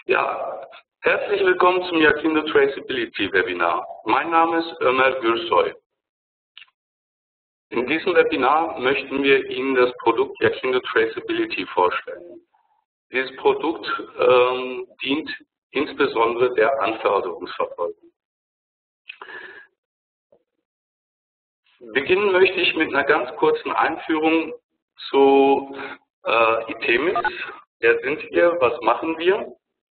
Ja, herzlich willkommen zum Yakindo Traceability Webinar. Mein Name ist Ömer Gürsoy. In diesem Webinar möchten wir Ihnen das Produkt Yakindo Traceability vorstellen. Dieses Produkt dient insbesondere der Anforderungsverfolgung. Beginnen möchte ich mit einer ganz kurzen Einführung zu ITEMIS. Wer sind wir? Was machen wir?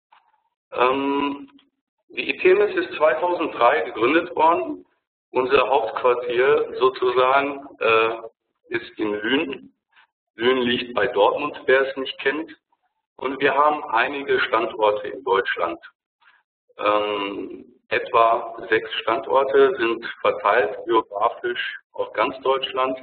Die ITEMIS ist 2003 gegründet worden. Unser Hauptquartier sozusagen ist in Lünen. Lünen liegt bei Dortmund, wer es nicht kennt. Und wir haben einige Standorte in Deutschland. Etwa 6 Standorte sind verteilt geografisch auf ganz Deutschland.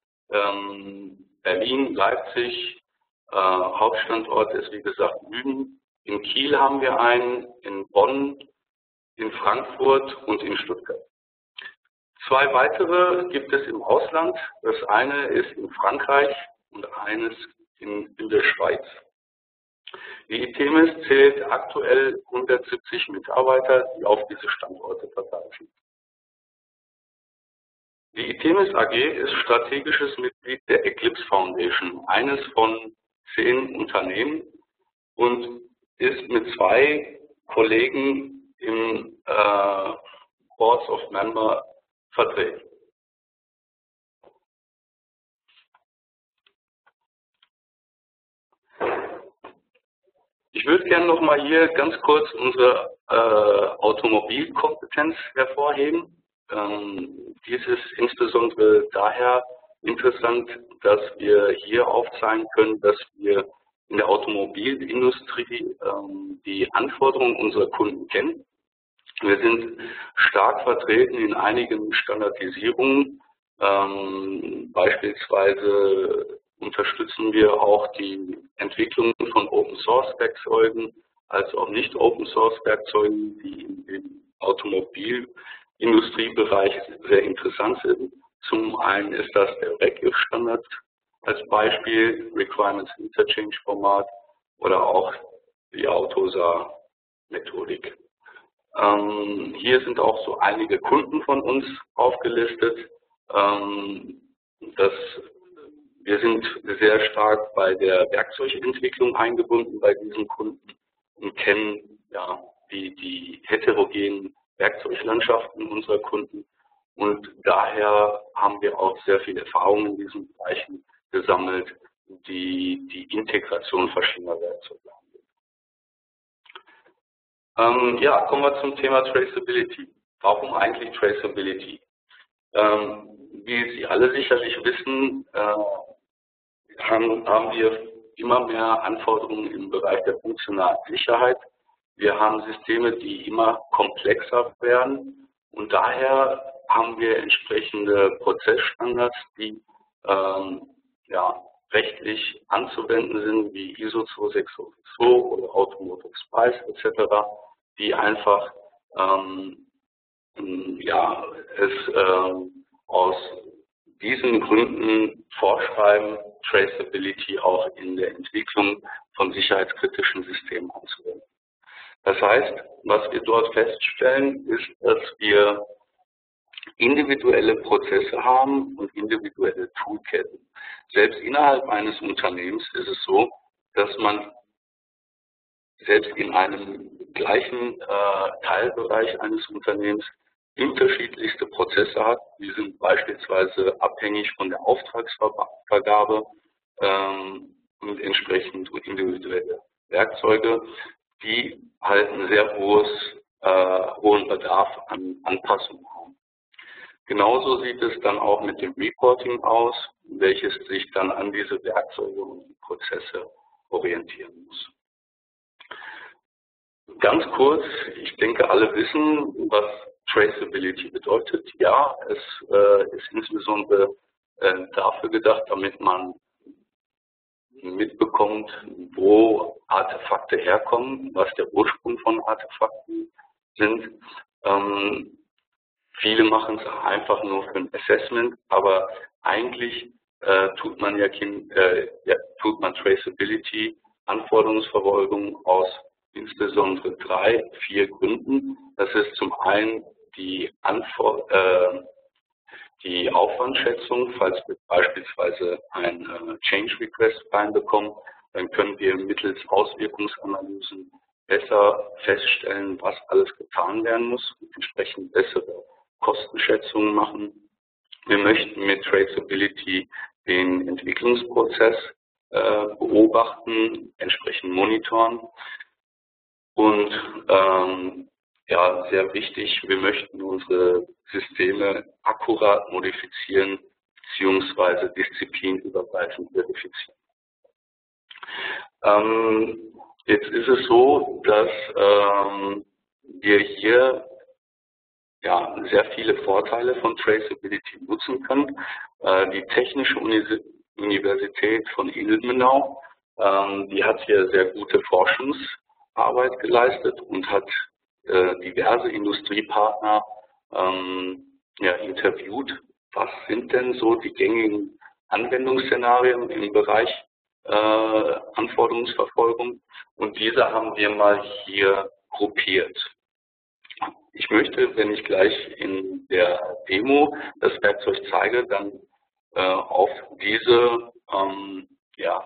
Berlin, Leipzig, Hauptstandort ist wie gesagt Lünen. In Kiel haben wir einen, in Bonn, in Frankfurt und in Stuttgart. 2 weitere gibt es im Ausland. Das eine ist in Frankreich und eines in der Schweiz. Die ITEMIS zählt aktuell 170 Mitarbeiter, die auf diese Standorte verteilt sind. Die ITEMIS AG ist strategisches Mitglied der Eclipse Foundation, eines von 10 Unternehmen, und ist mit 2 Kollegen im Boards of Member vertreten. Ich würde gerne noch mal hier ganz kurz unsere Automobilkompetenz hervorheben. Dies ist insbesondere daher interessant, dass wir hier aufzeigen können, dass wir in der Automobilindustrie die Anforderungen unserer Kunden kennen. Wir sind stark vertreten in einigen Standardisierungen. Beispielsweise unterstützen wir auch die Entwicklung von Open-Source-Werkzeugen als auch Nicht-Open-Source-Werkzeugen, die im Automobilindustriebereich sehr interessant sind. Zum einen ist das der RECIF-Standard als Beispiel, Requirements Interchange Format, oder auch die Autosar-Methodik. Hier sind auch so einige Kunden von uns aufgelistet. Wir sind sehr stark bei der Werkzeugentwicklung eingebunden bei diesen Kunden und kennen ja die heterogenen Werkzeuglandschaften unserer Kunden. Und daher haben wir auch sehr viel Erfahrung in diesen Bereichen gesammelt, die Integration verschiedener Werkzeuge angeht. Ja, kommen wir zum Thema Traceability. Warum eigentlich Traceability? Wie Sie alle sicherlich wissen, haben wir immer mehr Anforderungen im Bereich der funktionalen Sicherheit. Wir haben Systeme, die immer komplexer werden, und daher haben wir entsprechende Prozessstandards, die rechtlich anzuwenden sind, wie ISO 2602 oder Automotive Spice etc., die einfach aus diesen Gründen vorschreiben, Traceability auch in der Entwicklung von sicherheitskritischen Systemen anzuwenden. Das heißt, was wir dort feststellen, ist, dass wir individuelle Prozesse haben und individuelle Toolketten. Selbst innerhalb eines Unternehmens ist es so, dass man selbst in einem gleichen Teilbereich eines Unternehmens unterschiedlichste Prozesse hat. Die sind beispielsweise abhängig von der Auftragsvergabe und entsprechend individuelle Werkzeuge, die halt einen sehr hohen Bedarf an Anpassungen haben. Genauso sieht es dann auch mit dem Reporting aus, welches sich dann an diese Werkzeuge und die Prozesse orientieren muss. Ganz kurz, ich denke, alle wissen, was Traceability bedeutet. Ja, es ist insbesondere dafür gedacht, damit man mitbekommt, wo Artefakte herkommen, was der Ursprung von Artefakten sind. Viele machen es einfach nur für ein Assessment, aber eigentlich tut man Traceability, Anforderungsverfolgung aus insbesondere 3, 4 Gründen. Das ist zum einen die Aufwandschätzung. Falls wir beispielsweise ein Change Request reinbekommen, dann können wir mittels Auswirkungsanalysen besser feststellen, was alles getan werden muss und entsprechend bessere Kostenschätzungen machen. Wir möchten mit Traceability den Entwicklungsprozess beobachten, entsprechend monitoren und ja, sehr wichtig, wir möchten unsere Systeme akkurat modifizieren bzw. disziplinübergreifend verifizieren. Jetzt ist es so, dass wir hier ja, sehr viele Vorteile von Traceability nutzen können. Die Technische Universität von Ilmenau, die hat hier sehr gute Forschungsarbeit geleistet und hat diverse Industriepartner ja, interviewt. Was sind denn so die gängigen Anwendungsszenarien im Bereich Anforderungsverfolgung? Und diese haben wir mal hier gruppiert. Ich möchte, wenn ich gleich in der Demo das Werkzeug zeige, dann auf diese ja,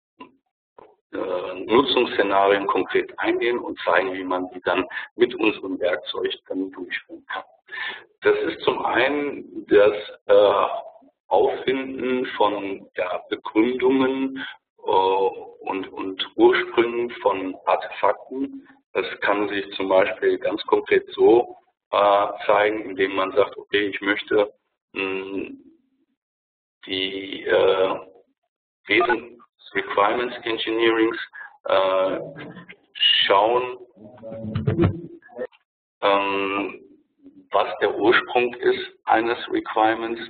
Nutzungsszenarien konkret eingehen und zeigen, wie man die dann mit unserem Werkzeug dann durchführen kann. Das ist zum einen das Auffinden von ja, Begründungen und Ursprüngen von Artefakten. Das kann sich zum Beispiel ganz konkret so zeigen, indem man sagt, okay, ich möchte die Wesen des Requirements Engineerings schauen, was der Ursprung ist eines Requirements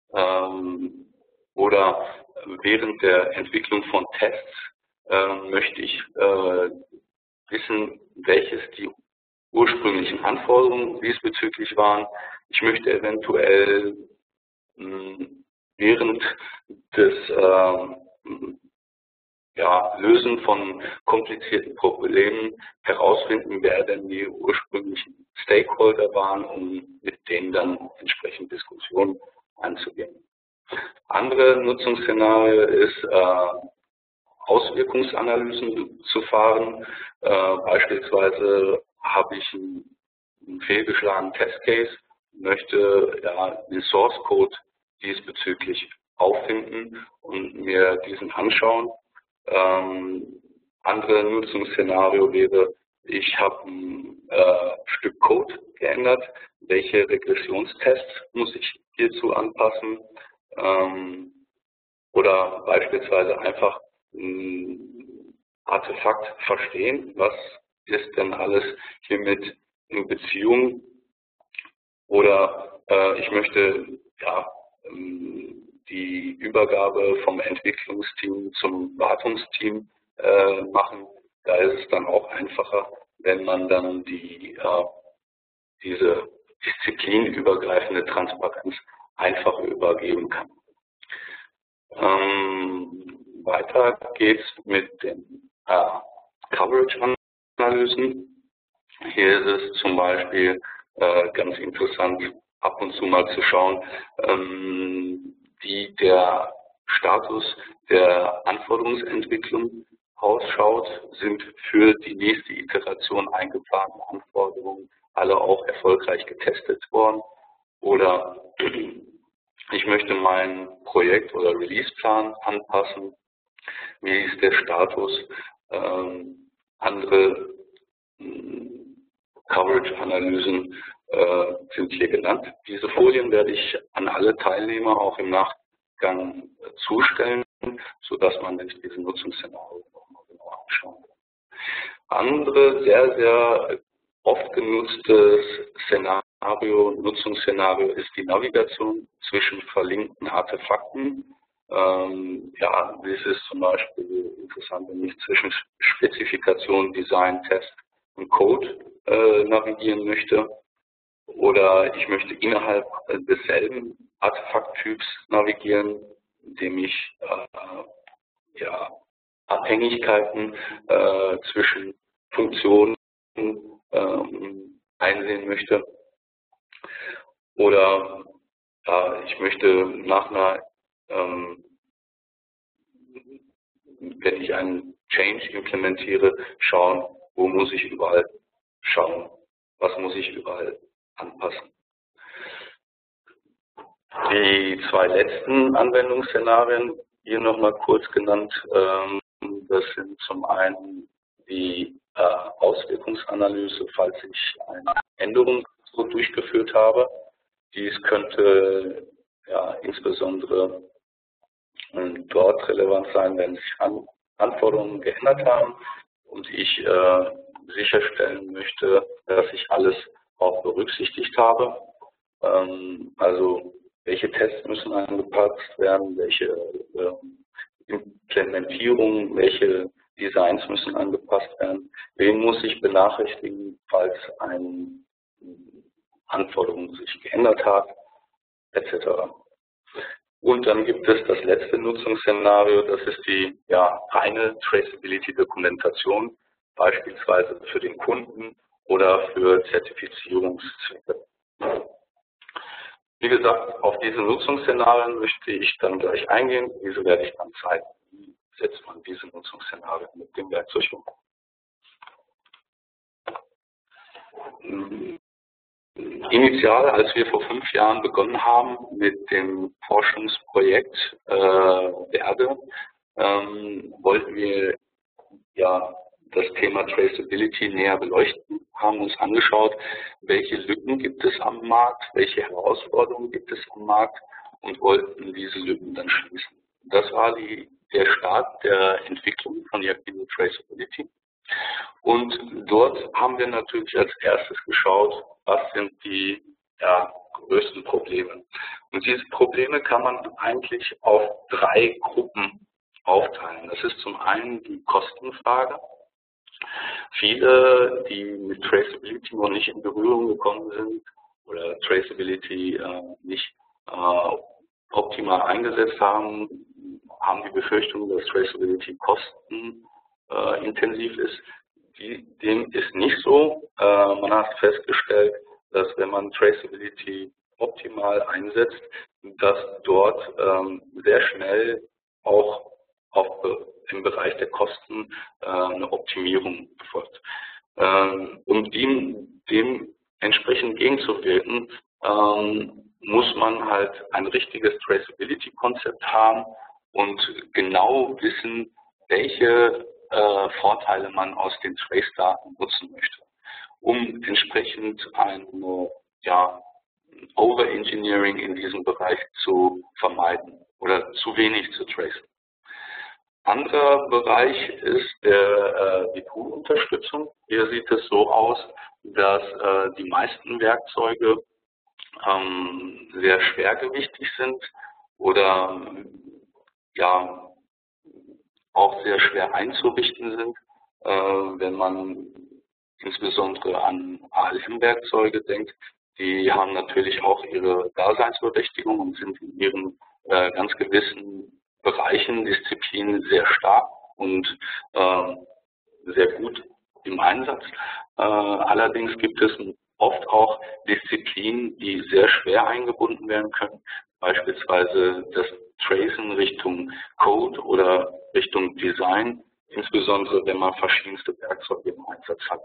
oder während der Entwicklung von Tests möchte ich wissen, welches die ursprünglichen Anforderungen diesbezüglich waren. Ich möchte eventuell während des ja, Lösen von komplizierten Problemen herausfinden, wer denn die ursprünglichen Stakeholder waren, um mit denen dann entsprechend Diskussionen einzugehen. Andere Nutzungsszenario ist, Auswirkungsanalysen zu fahren. Beispielsweise habe ich einen fehlgeschlagenen Testcase, möchte ja, den Source Code diesbezüglich auffinden und mir diesen anschauen. Andere Nutzungsszenario wäre, ich habe ein Stück Code geändert, welche Regressionstests muss ich hierzu anpassen, oder beispielsweise einfach ein Artefakt verstehen, was ist denn alles hiermit in Beziehung, oder ich möchte ja, die Übergabe vom Entwicklungsteam zum Wartungsteam machen. Da ist es dann auch einfacher, wenn man dann diese disziplinübergreifende Transparenz einfach übergeben kann. Weiter geht's mit den Coverage-Analysen. Hier ist es zum Beispiel ganz interessant, ab und zu mal zu schauen, wie der Status der Anforderungsentwicklung ausschaut. Sind für die nächste Iteration eingeplanten Anforderungen alle auch erfolgreich getestet worden? Oder ich möchte meinen Projekt- oder Releaseplan anpassen. Wie ist der Status? Andere Coverage-Analysen sind hier genannt. Diese Folien werde ich an alle Teilnehmer auch im Nachgang zustellen, sodass man sich diese Nutzungsszenarien nochmal genau anschauen kann. Andere sehr, sehr oft genutztes Nutzungsszenario ist die Navigation zwischen verlinkten Artefakten. Ja, das ist zum Beispiel interessant, wenn ich zwischen Spezifikation, Design, Test und Code navigieren möchte. Oder ich möchte innerhalb desselben Artefakttyps navigieren, indem ich ja, Abhängigkeiten zwischen Funktionen einsehen möchte. Oder ich möchte nach einer, wenn ich einen Change implementiere, schauen, wo muss ich überall schauen, was muss ich überall anpassen. Die zwei letzten Anwendungsszenarien hier nochmal kurz genannt, das sind zum einen die Auswirkungsanalyse, falls ich eine Änderung so durchgeführt habe. Dies könnte ja insbesondere dort relevant sein, wenn sich Anforderungen geändert haben und ich sicherstellen möchte, dass ich alles auch berücksichtigt habe. Also welche Tests müssen angepasst werden, welche Implementierungen, welche Designs müssen angepasst werden, wen muss ich benachrichtigen, falls eine Anforderung sich geändert hat, etc. Und dann gibt es das letzte Nutzungsszenario, das ist die reine Traceability-Dokumentation, beispielsweise für den Kunden oder für Zertifizierungszwecke. Wie gesagt, auf diese Nutzungsszenarien möchte ich dann gleich eingehen. Diese werde ich dann zeigen. Wie setzt man diese Nutzungsszenarien mit dem Werkzeug um? Initial, als wir vor 5 Jahren begonnen haben mit dem Forschungsprojekt Verde, wollten wir das Thema Traceability näher beleuchten, haben uns angeschaut, welche Lücken gibt es am Markt, welche Herausforderungen gibt es am Markt und wollten diese Lücken dann schließen. Das war der Start der Entwicklung von Yaquino Traceability. Und dort haben wir natürlich als erstes geschaut, was sind die größten Probleme. Und diese Probleme kann man eigentlich auf 3 Gruppen aufteilen. Das ist zum einen die Kostenfrage. Viele, die mit Traceability noch nicht in Berührung gekommen sind oder Traceability nicht optimal eingesetzt haben, haben die Befürchtung, dass Traceability kostenintensiv ist. Dem ist nicht so. Man hat festgestellt, dass wenn man Traceability optimal einsetzt, dass dort sehr schnell auch im Bereich der Kosten eine Optimierung erfolgt. Um dem entsprechend gegenzuwirken, muss man halt ein richtiges Traceability-Konzept haben und genau wissen, welche Vorteile man aus den Trace-Daten nutzen möchte, um entsprechend ein Overengineering in diesem Bereich zu vermeiden oder zu wenig zu tracen. Anderer Bereich ist die Tool-Unterstützung. Hier sieht es so aus, dass die meisten Werkzeuge sehr schwergewichtig sind oder auch sehr schwer einzurichten sind, wenn man insbesondere an ALM-Werkzeuge denkt. Die haben natürlich auch ihre Daseinsberechtigung und sind in ihren ganz gewissen Bereichen, Disziplinen sehr stark und sehr gut im Einsatz. Allerdings gibt es oft auch Disziplinen, die sehr schwer eingebunden werden können, beispielsweise das Tracen Richtung Code oder Richtung Design, insbesondere wenn man verschiedenste Werkzeuge im Einsatz hat.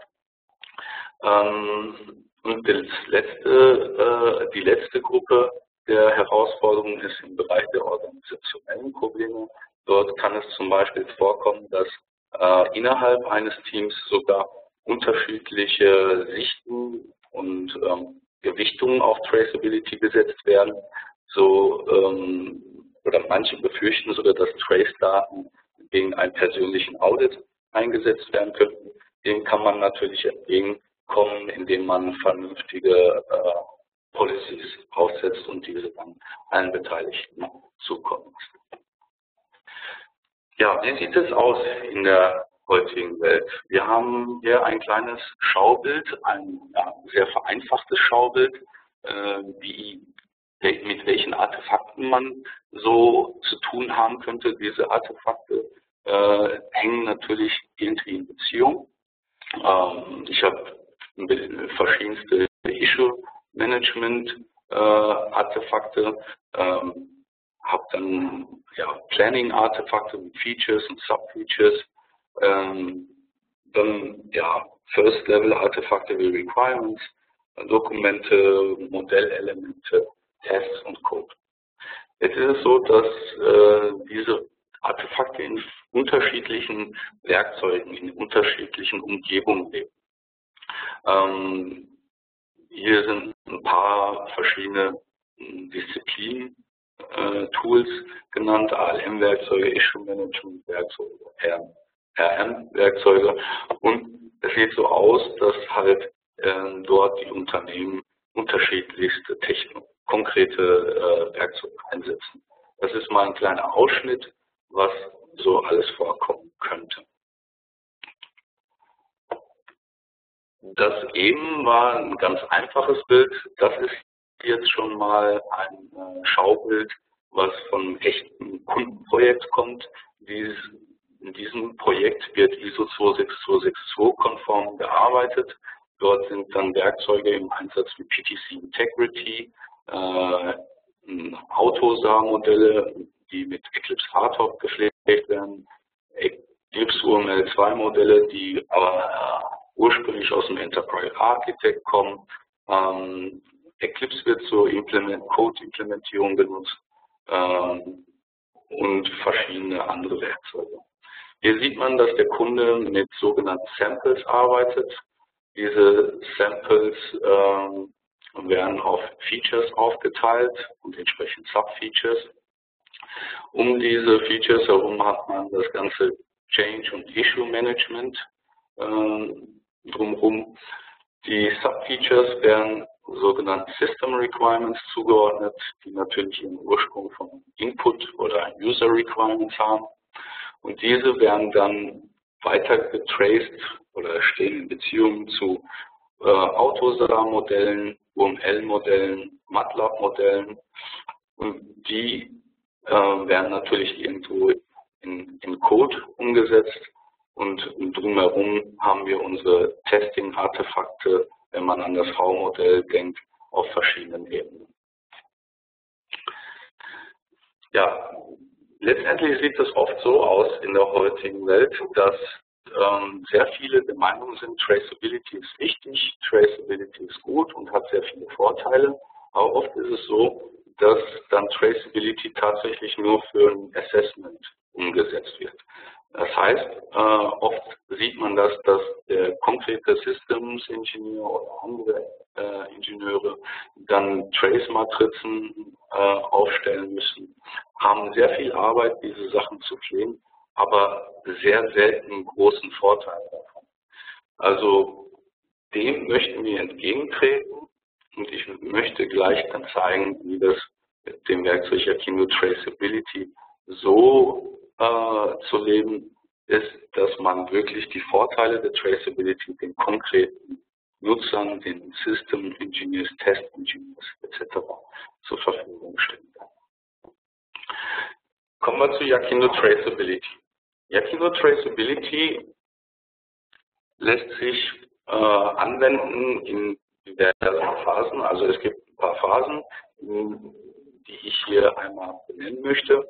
Und die letzte Gruppe der Herausforderungen ist im Bereich der organisationellen Probleme. Dort kann es zum Beispiel vorkommen, dass innerhalb eines Teams sogar unterschiedliche Sichten und Gewichtungen auf Traceability gesetzt werden. Oder manche befürchten sogar, dass Trace-Daten gegen einen persönlichen Audit eingesetzt werden könnten. Dem kann man natürlich entgegenkommen, indem man vernünftige Policies aufsetzt und diese dann allen Beteiligten zukommen lässt. Ja, wie sieht es aus in der heutigen Welt? Wir haben hier ein kleines Schaubild, ein sehr vereinfachtes Schaubild, mit welchen Artefakten man so zu tun haben könnte. Diese Artefakte hängen natürlich irgendwie in Beziehung. Ich habe verschiedenste Issue-Management-Artefakte, habe dann Planning-Artefakte mit Features und Sub-Features, dann First-Level-Artefakte wie Requirements, Dokumente, Modellelemente, Tests und Code. Jetzt ist es so, dass diese Artefakte in unterschiedlichen Werkzeugen, in unterschiedlichen Umgebungen leben. Hier sind ein paar verschiedene Disziplinen, Tools genannt, ALM-Werkzeuge, Issue-Management-Werkzeuge, RM-Werkzeuge. Und es sieht so aus, dass halt dort die Unternehmen unterschiedlichste konkrete Werkzeuge einsetzen. Das ist mal ein kleiner Ausschnitt, was so alles vorkommen könnte. Das eben war ein ganz einfaches Bild. Das ist jetzt schon mal ein Schaubild, was von einem echten Kundenprojekt kommt. In diesem Projekt wird ISO 26262 konform gearbeitet. Dort sind dann Werkzeuge im Einsatz wie PTC Integrity, Autosar-Modelle, die mit Eclipse Hardtop gepflegt werden, Eclipse UML 2 Modelle, die ursprünglich aus dem Enterprise Architect kommen. Eclipse wird zur Code-Implementierung benutzt und verschiedene andere Werkzeuge. Hier sieht man, dass der Kunde mit sogenannten Samples arbeitet. Diese Samples werden auf Features aufgeteilt und entsprechend Sub-Features. Um diese Features herum hat man das ganze Change- und Issue-Management drumherum. Die Sub-Features werden sogenannten System Requirements zugeordnet, die natürlich ihren Ursprung von Input oder User Requirements haben. Und diese werden dann weiter getraced oder stehen in Beziehung zu Autosar-Modellen, UML-Modellen, MATLAB-Modellen. Und die werden natürlich irgendwo in Code umgesetzt. Und drumherum haben wir unsere Testing-Artefakte, wenn man an das V-Modell denkt, auf verschiedenen Ebenen. Ja, letztendlich sieht es oft so aus in der heutigen Welt, dass sehr viele der Meinung sind, Traceability ist wichtig, Traceability ist gut und hat sehr viele Vorteile. Aber oft ist es so, dass dann Traceability tatsächlich nur für ein Assessment umgesetzt wird. Das heißt, oft sieht man das, dass der konkrete Systems-Ingenieur oder andere Ingenieure dann Trace-Matrizen aufstellen müssen, haben sehr viel Arbeit, diese Sachen zu pflegen, aber sehr selten großen Vorteil davon. Also dem möchten wir entgegentreten und ich möchte gleich dann zeigen, wie das mit dem Werkzeug Yakino Traceability so zu leben ist, dass man wirklich die Vorteile der Traceability den konkreten Nutzern, den System Engineers, Test Engineers etc. zur Verfügung stellen kann. Kommen wir zu Yakino Traceability. Yakino Traceability lässt sich anwenden in diversen Phasen. Also es gibt ein paar Phasen, die ich hier einmal benennen möchte.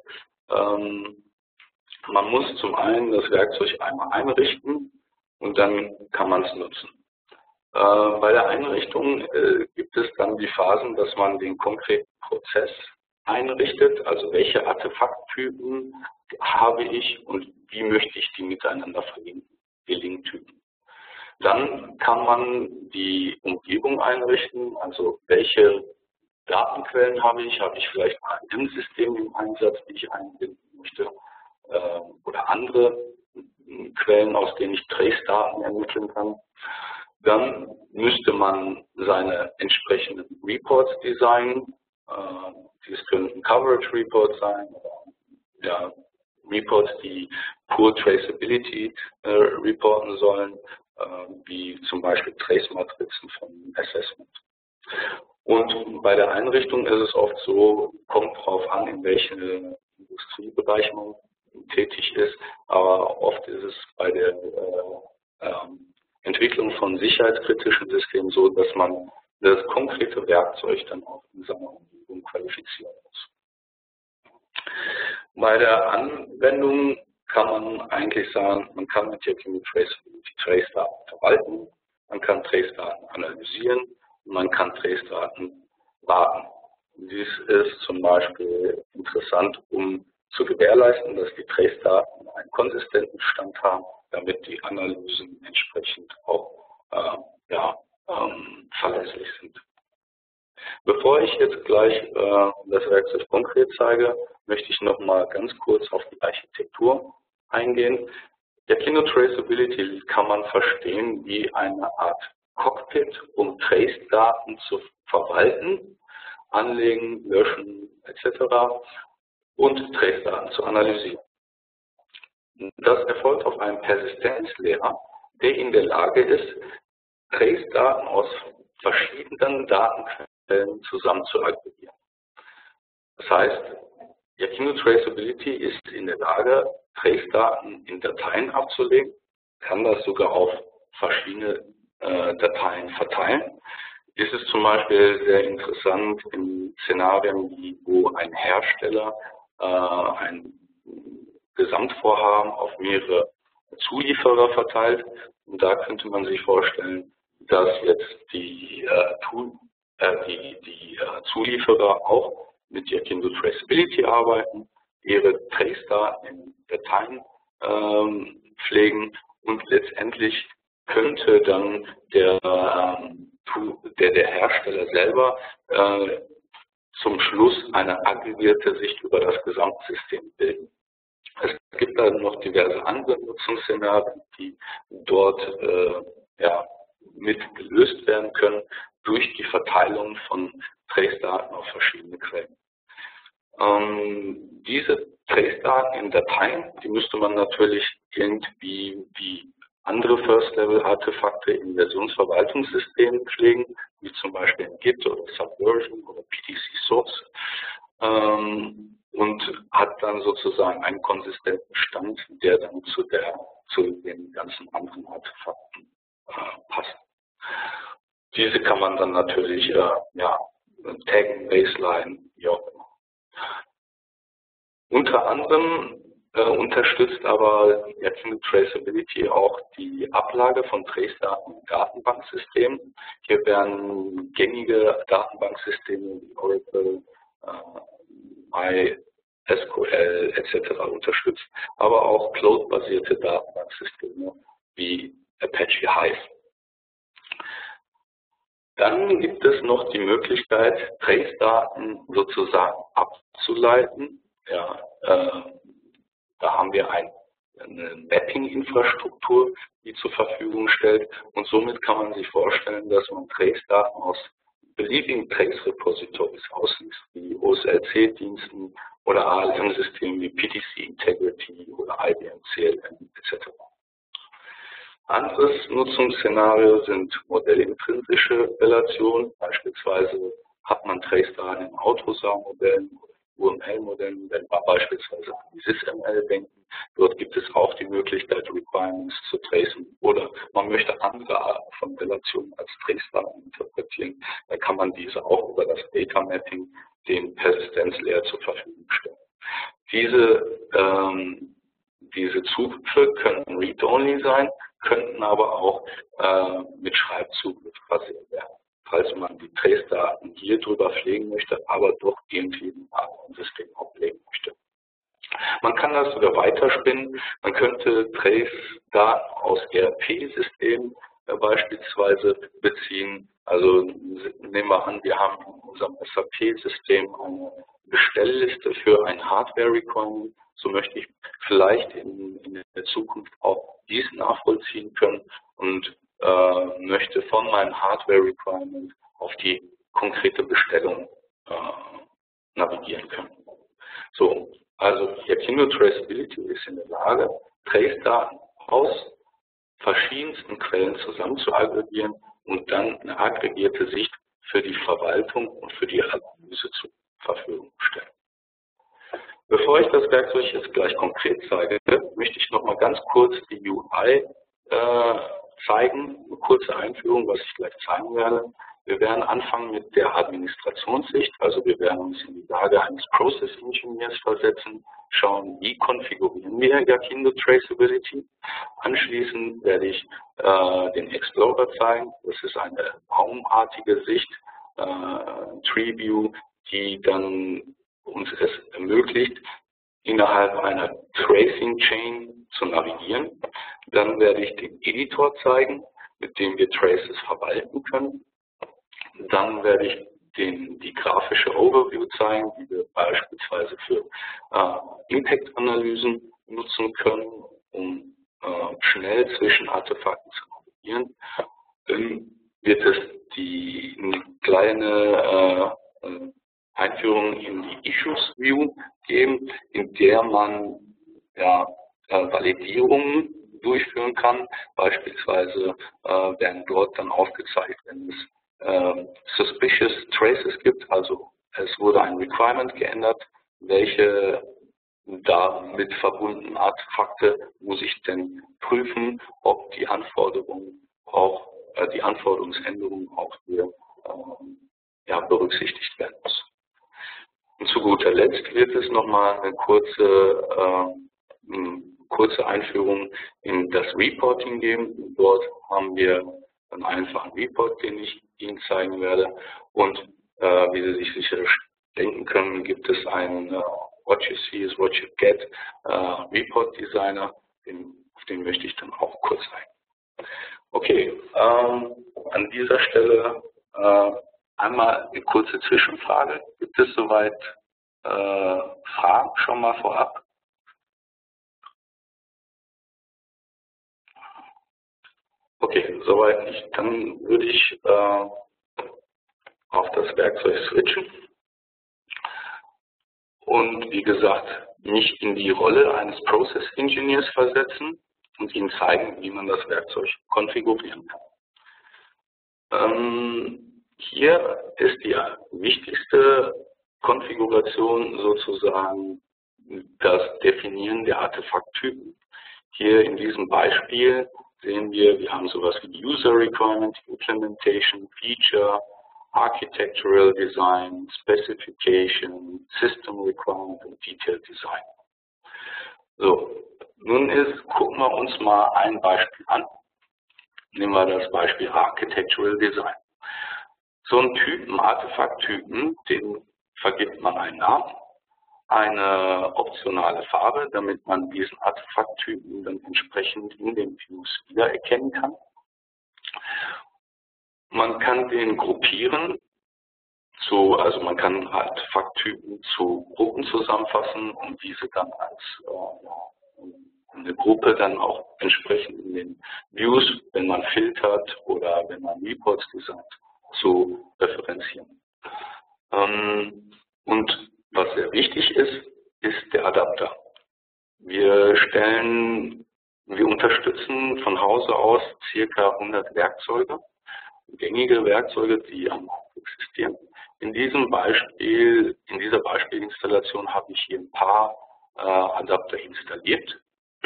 Man muss zum einen das Werkzeug einmal einrichten und dann kann man es nutzen. Bei der Einrichtung gibt es dann die Phasen, dass man den konkreten Prozess einrichtet, also welche Artefakttypen habe ich und wie möchte ich die miteinander verbinden, die Linktypen. Dann kann man die Umgebung einrichten, also welche Datenquellen habe ich vielleicht ein System im Einsatz, die ich einbinden möchte, oder andere Quellen, aus denen ich Trace-Daten ermitteln kann. Dann müsste man seine entsprechenden Reports designen. Dies könnten Coverage Reports sein, ja, Reports, die Poor Traceability reporten sollen, wie zum Beispiel Trace-Matrizen von Assessment. Und bei der Einrichtung ist es oft so, kommt drauf an, in welchem Industriebereich man tätig ist, aber oft ist es bei der Entwicklung von sicherheitskritischen Systemen so, dass man das konkrete Werkzeug dann auch in seiner Umgebung qualifizieren muss. Bei der Anwendung kann man eigentlich sagen, man kann mit Yakinic Traceability Trace-Daten verwalten, man kann Trace-Daten analysieren und man kann Trace-Daten warten. Dies ist zum Beispiel interessant, um zu gewährleisten, dass die Trace-Daten einen konsistenten Stand haben, damit die Analysen entsprechend auch verlässlich sind. Bevor ich jetzt gleich das Werkzeug konkret zeige, möchte ich noch mal ganz kurz auf die Architektur eingehen. Yakinic Traceability kann man verstehen wie eine Art Cockpit, um Trace-Daten zu verwalten, anlegen, löschen etc. und Trace-Daten zu analysieren. Das erfolgt auf einem Persistenzlayer, der in der Lage ist, Trace-Daten aus verschiedenen Datenquellen zusammen zu aggregieren. Das heißt, Yakinic Traceability ist in der Lage, Trace-Daten in Dateien abzulegen, kann das sogar auf verschiedene Dateien verteilen. Dies ist zum Beispiel sehr interessant in Szenarien, wo ein Hersteller ein Gesamtvorhaben auf mehrere Zulieferer verteilt. Und da könnte man sich vorstellen, dass jetzt die Zulieferer auch mit Yakinic Traceability arbeiten, ihre Trace-Daten in Dateien pflegen und letztendlich könnte dann der Hersteller selber zum Schluss eine aggregierte Sicht über das Gesamtsystem bilden. Es gibt dann noch diverse andere Nutzungsszenarien, die dort mit gelöst werden können durch die Verteilung von Trace-Daten auf verschiedene Quellen. Diese Trace-Daten in Dateien, die müsste man natürlich irgendwie wie andere First-Level-Artefakte in Versionsverwaltungssystemen pflegen, wie zum Beispiel in Git oder Subversion oder PTC-Source, und hat dann sozusagen einen konsistenten Stand, der dann zu den ganzen anderen Artefakten passt. Diese kann man dann natürlich taggen, Baseline, wie auch immer. Unter anderem unterstützt aber Yakinic Traceability auch die Ablage von Trace-Daten in Datenbanksystemen. Hier werden gängige Datenbanksysteme wie Oracle, MySQL etc. unterstützt, aber auch Cloud-basierte Datenbanksysteme wie Apache Hive. Dann gibt es noch die Möglichkeit, Trace-Daten sozusagen abzuleiten. Da haben wir eine Mapping-Infrastruktur, die zur Verfügung stellt, und somit kann man sich vorstellen, dass man Trace-Daten aus beliebigen Trace-Repositories ausliest, wie OSLC-Diensten oder ALM-Systemen wie PTC Integrity oder IBM CLM etc. Anderes Nutzungsszenario sind modellintrinsische Relationen. Beispielsweise hat man Trace-Daten in Autosar-Modellen oder UML-Modellen, wenn wir beispielsweise an die SysML denken. Dort gibt es auch die Möglichkeit, Requirements zu tracen, oder man möchte andere Arten von Relationen als Trace-Daten interpretieren. Dann kann man diese auch über das Data Mapping den Persistenzlayer zur Verfügung stellen. Diese Zugriffe könnten read-only sein, könnten aber auch mit Schreibzugriff versehen werden, falls man die Trace-Daten hier drüber pflegen möchte, aber doch irgendwie in einem anderen System ablegen möchte. Man kann das sogar weiterspinnen. Man könnte Trace-Daten aus ERP-Systemen beispielsweise beziehen. Also nehmen wir an, wir haben in unserem SAP-System eine Bestellliste für ein Hardware-Requirement. So möchte ich vielleicht in der Zukunft auch dies nachvollziehen können und möchte von meinem Hardware-Requirement auf die konkrete Bestellung navigieren können. So, also Yakinic Traceability ist in der Lage, Trace-Daten aus verschiedensten Quellen zusammen zu aggregieren und dann eine aggregierte Sicht für die Verwaltung und für die Analyse zur Verfügung stellen. Bevor ich das Werkzeug jetzt gleich konkret zeige, möchte ich noch mal ganz kurz die UI zeigen, eine kurze Einführung, was ich gleich zeigen werde. Wir werden anfangen mit der Administrationssicht, also wir werden uns in die Lage eines Process Engineers versetzen, schauen, wie konfigurieren wir Yakindo Traceability. Anschließend werde ich den Explorer zeigen, das ist eine baumartige Sicht, Tree View, die dann uns es ermöglicht, innerhalb einer Tracing Chain zu navigieren. Dann werde ich den Editor zeigen, mit dem wir Traces verwalten können. Dann werde ich die grafische Overview zeigen, die wir beispielsweise für Impact-Analysen nutzen können, um schnell zwischen Artefakten zu navigieren. Dann wird es eine kleine Einführung in die Issues View geben, in der man Validierungen durchführen kann. Beispielsweise werden dort dann aufgezeigt, wenn es Suspicious Traces gibt, also es wurde ein Requirement geändert, welche damit verbundenen Artefakte muss ich denn prüfen, ob die Anforderungen auch, die Anforderungsänderungen auch hier berücksichtigt werden muss. Und zu guter Letzt wird es nochmal eine kurze Einführung in das Reporting geben. Dort haben wir einen einfachen Report, den ich Ihnen zeigen werde. Und wie Sie sich sicher denken können, gibt es einen What You See is What You Get Report Designer. Auf den möchte ich dann auch kurz eingehen. Okay, an dieser Stelle einmal eine kurze Zwischenfrage. Gibt es soweit Fragen schon mal vorab? Okay, soweit nicht. Dann würde ich auf das Werkzeug switchen und wie gesagt mich in die Rolle eines Process Engineers versetzen und Ihnen zeigen, wie man das Werkzeug konfigurieren kann. Hier ist die wichtigste Konfiguration sozusagen das Definieren der Artefakttypen. Hier in diesem Beispiel sehen wir haben sowas wie User Requirement, Implementation, Feature, Architectural Design, Specification, System Requirement und Detailed Design. So, nun gucken wir uns mal ein Beispiel an. Nehmen wir das Beispiel Architectural Design. So einen Typen, Artefakttypen, den vergibt man einen Namen, eine optionale Farbe, damit man diesen Artefakttypen dann entsprechend in den Views wiedererkennen kann. Man kann den gruppieren, also man kann Artefakttypen zu Gruppen zusammenfassen und diese dann als eine Gruppe dann auch entsprechend in den Views, wenn man filtert oder wenn man Reports designt, zu referenzieren. Und was sehr wichtig ist der Adapter. Wir unterstützen von Hause aus ca. 100 Werkzeuge, gängige Werkzeuge, die am Markt existieren. In dieser Beispielinstallation habe ich hier ein paar Adapter installiert.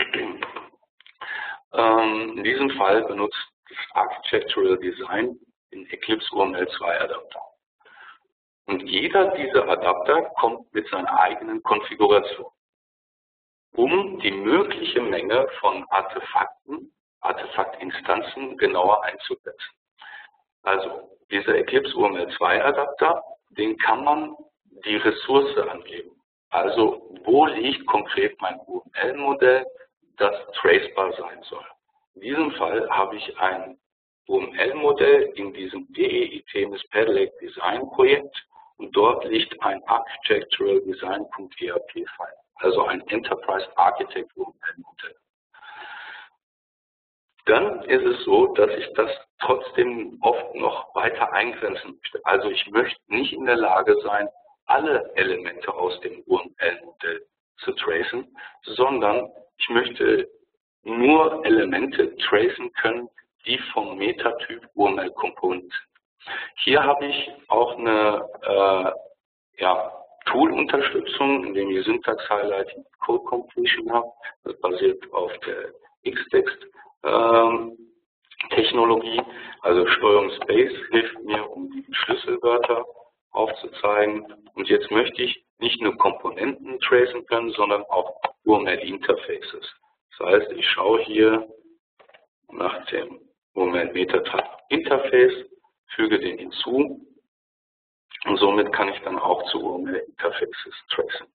In diesem Fall benutzt das Architectural Design den Eclipse UML 2 Adapter. Und jeder dieser Adapter kommt mit seiner eigenen Konfiguration, um die mögliche Menge von Artefaktinstanzen genauer einzusetzen. Also dieser Eclipse UML 2 Adapter, den kann man die Ressource angeben. Also wo liegt konkret mein UML-Modell, das tracebar sein soll. In diesem Fall habe ich ein UML-Modell in diesem DEIT Pedelec Design Projekt und dort liegt ein Architectural Design.erp-File, also ein Enterprise Architect UML-Modell. Dann ist es so, dass ich das trotzdem oft noch weiter eingrenzen möchte. Also ich möchte nicht in der Lage sein, alle Elemente aus dem UML-Modell zu tracen, sondern ich möchte nur Elemente tracen können, die vom Metatyp UML Component sind. Hier habe ich auch eine Tool-Unterstützung, in dem ich Syntax Highlighting Code Completion habe. Das basiert auf der Xtext Technologie, also Steuerung Space hilft mir, um die Schlüsselwörter aufzuzeigen. Und jetzt möchte ich nicht nur Komponenten tracen können, sondern auch UML-Interfaces. Das heißt, ich schaue hier nach dem UML-Metatype-Interface, füge den hinzu und somit kann ich dann auch zu UML-Interfaces tracen.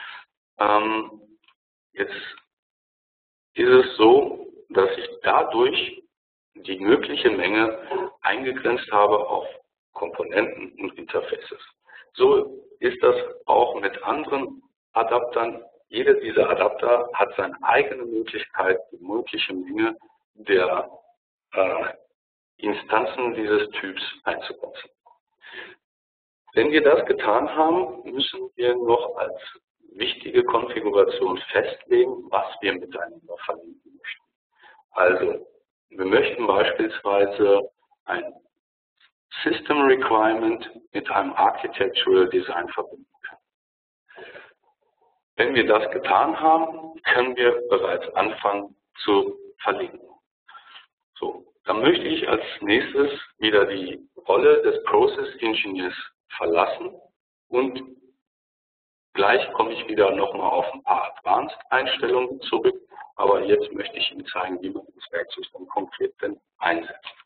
Jetzt ist es so, dass ich dadurch die mögliche Menge eingegrenzt habe auf Komponenten und Interfaces. So ist das auch mit anderen Adaptern. Jeder dieser Adapter hat seine eigene Möglichkeit, die mögliche Menge der Instanzen dieses Typs einzusetzen. Wenn wir das getan haben, müssen wir noch als wichtige Konfiguration festlegen, was wir miteinander verlinken möchten. Also, wir möchten beispielsweise ein System Requirement mit einem Architectural Design verbinden können. Wenn wir das getan haben, können wir bereits anfangen zu verlinken. So, dann möchte ich als nächstes wieder die Rolle des Process Engineers verlassen und gleich komme ich wieder nochmal auf ein paar Advanced-Einstellungen zurück, aber jetzt möchte ich Ihnen zeigen, wie man das Werkzeug dann konkret denn einsetzt.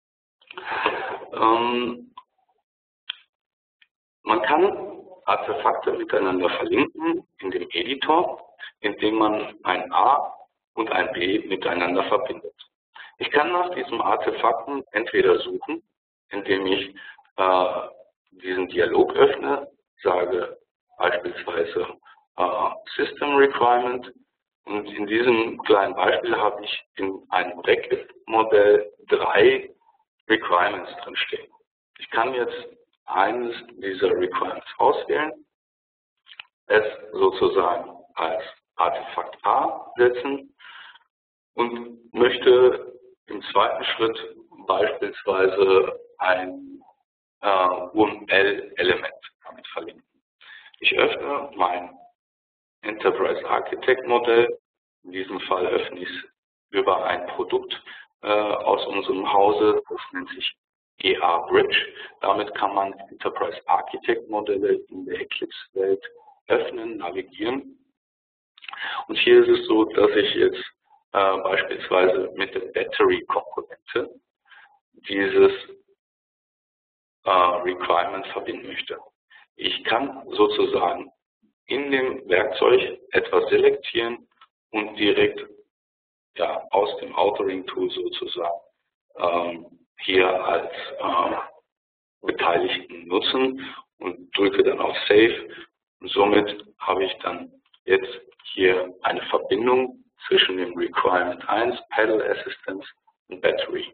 Man kann Artefakte miteinander verlinken in dem Editor, indem man ein A und ein B miteinander verbindet. Ich kann nach diesem Artefakten entweder suchen, indem ich diesen Dialog öffne, sage beispielsweise System Requirement, und in diesem kleinen Beispiel habe ich in einem Bracket-Modell 3 Requirements drinstehen. Ich kann jetzt eines dieser Requirements auswählen, es sozusagen als Artefakt A setzen und möchte im zweiten Schritt beispielsweise ein UML-Element damit verlinken. Ich öffne mein Enterprise Architect Modell. In diesem Fall öffne ich es über ein Produkt aus unserem Hause, das nennt sich EA Bridge. Damit kann man Enterprise Architect Modelle in der Eclipse-Welt öffnen, navigieren. Und hier ist es so, dass ich jetzt beispielsweise mit der Battery-Komponente dieses Requirement verbinden möchte. Ich kann sozusagen in dem Werkzeug etwas selektieren und direkt aus dem Authoring-Tool sozusagen hier als Beteiligten nutzen und drücke dann auf Save. Und somit habe ich dann jetzt hier eine Verbindung zwischen dem Requirement 1, Pedal Assistance und Battery.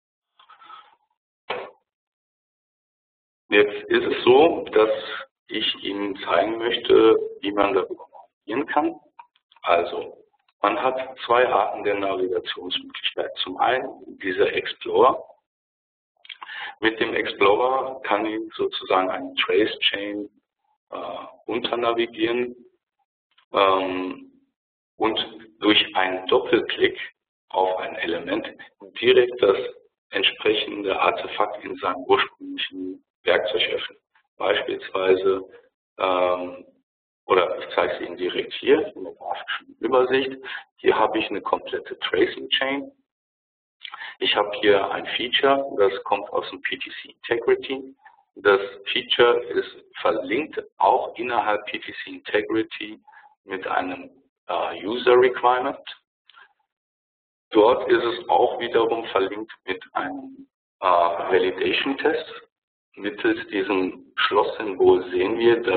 Jetzt ist es so, dass ich Ihnen zeigen möchte, wie man darüber navigieren kann. Also, man hat zwei Arten der Navigationsmöglichkeit. Zum einen dieser Explorer. Mit dem Explorer kann ich sozusagen eine Trace Chain unternavigieren und durch einen Doppelklick auf ein Element direkt das entsprechende Artefakt in seinem ursprünglichen Werkzeug öffnen. Beispielsweise, oder ich zeige es Ihnen direkt hier in der grafischen Übersicht. Hier habe ich eine komplette Tracing Chain. Ich habe hier ein Feature, das kommt aus dem PTC Integrity. Das Feature ist verlinkt auch innerhalb PTC Integrity mit einem User Requirement. Dort ist es auch wiederum verlinkt mit einem Validation Test. Mittels diesem Schlosssymbol sehen wir, dass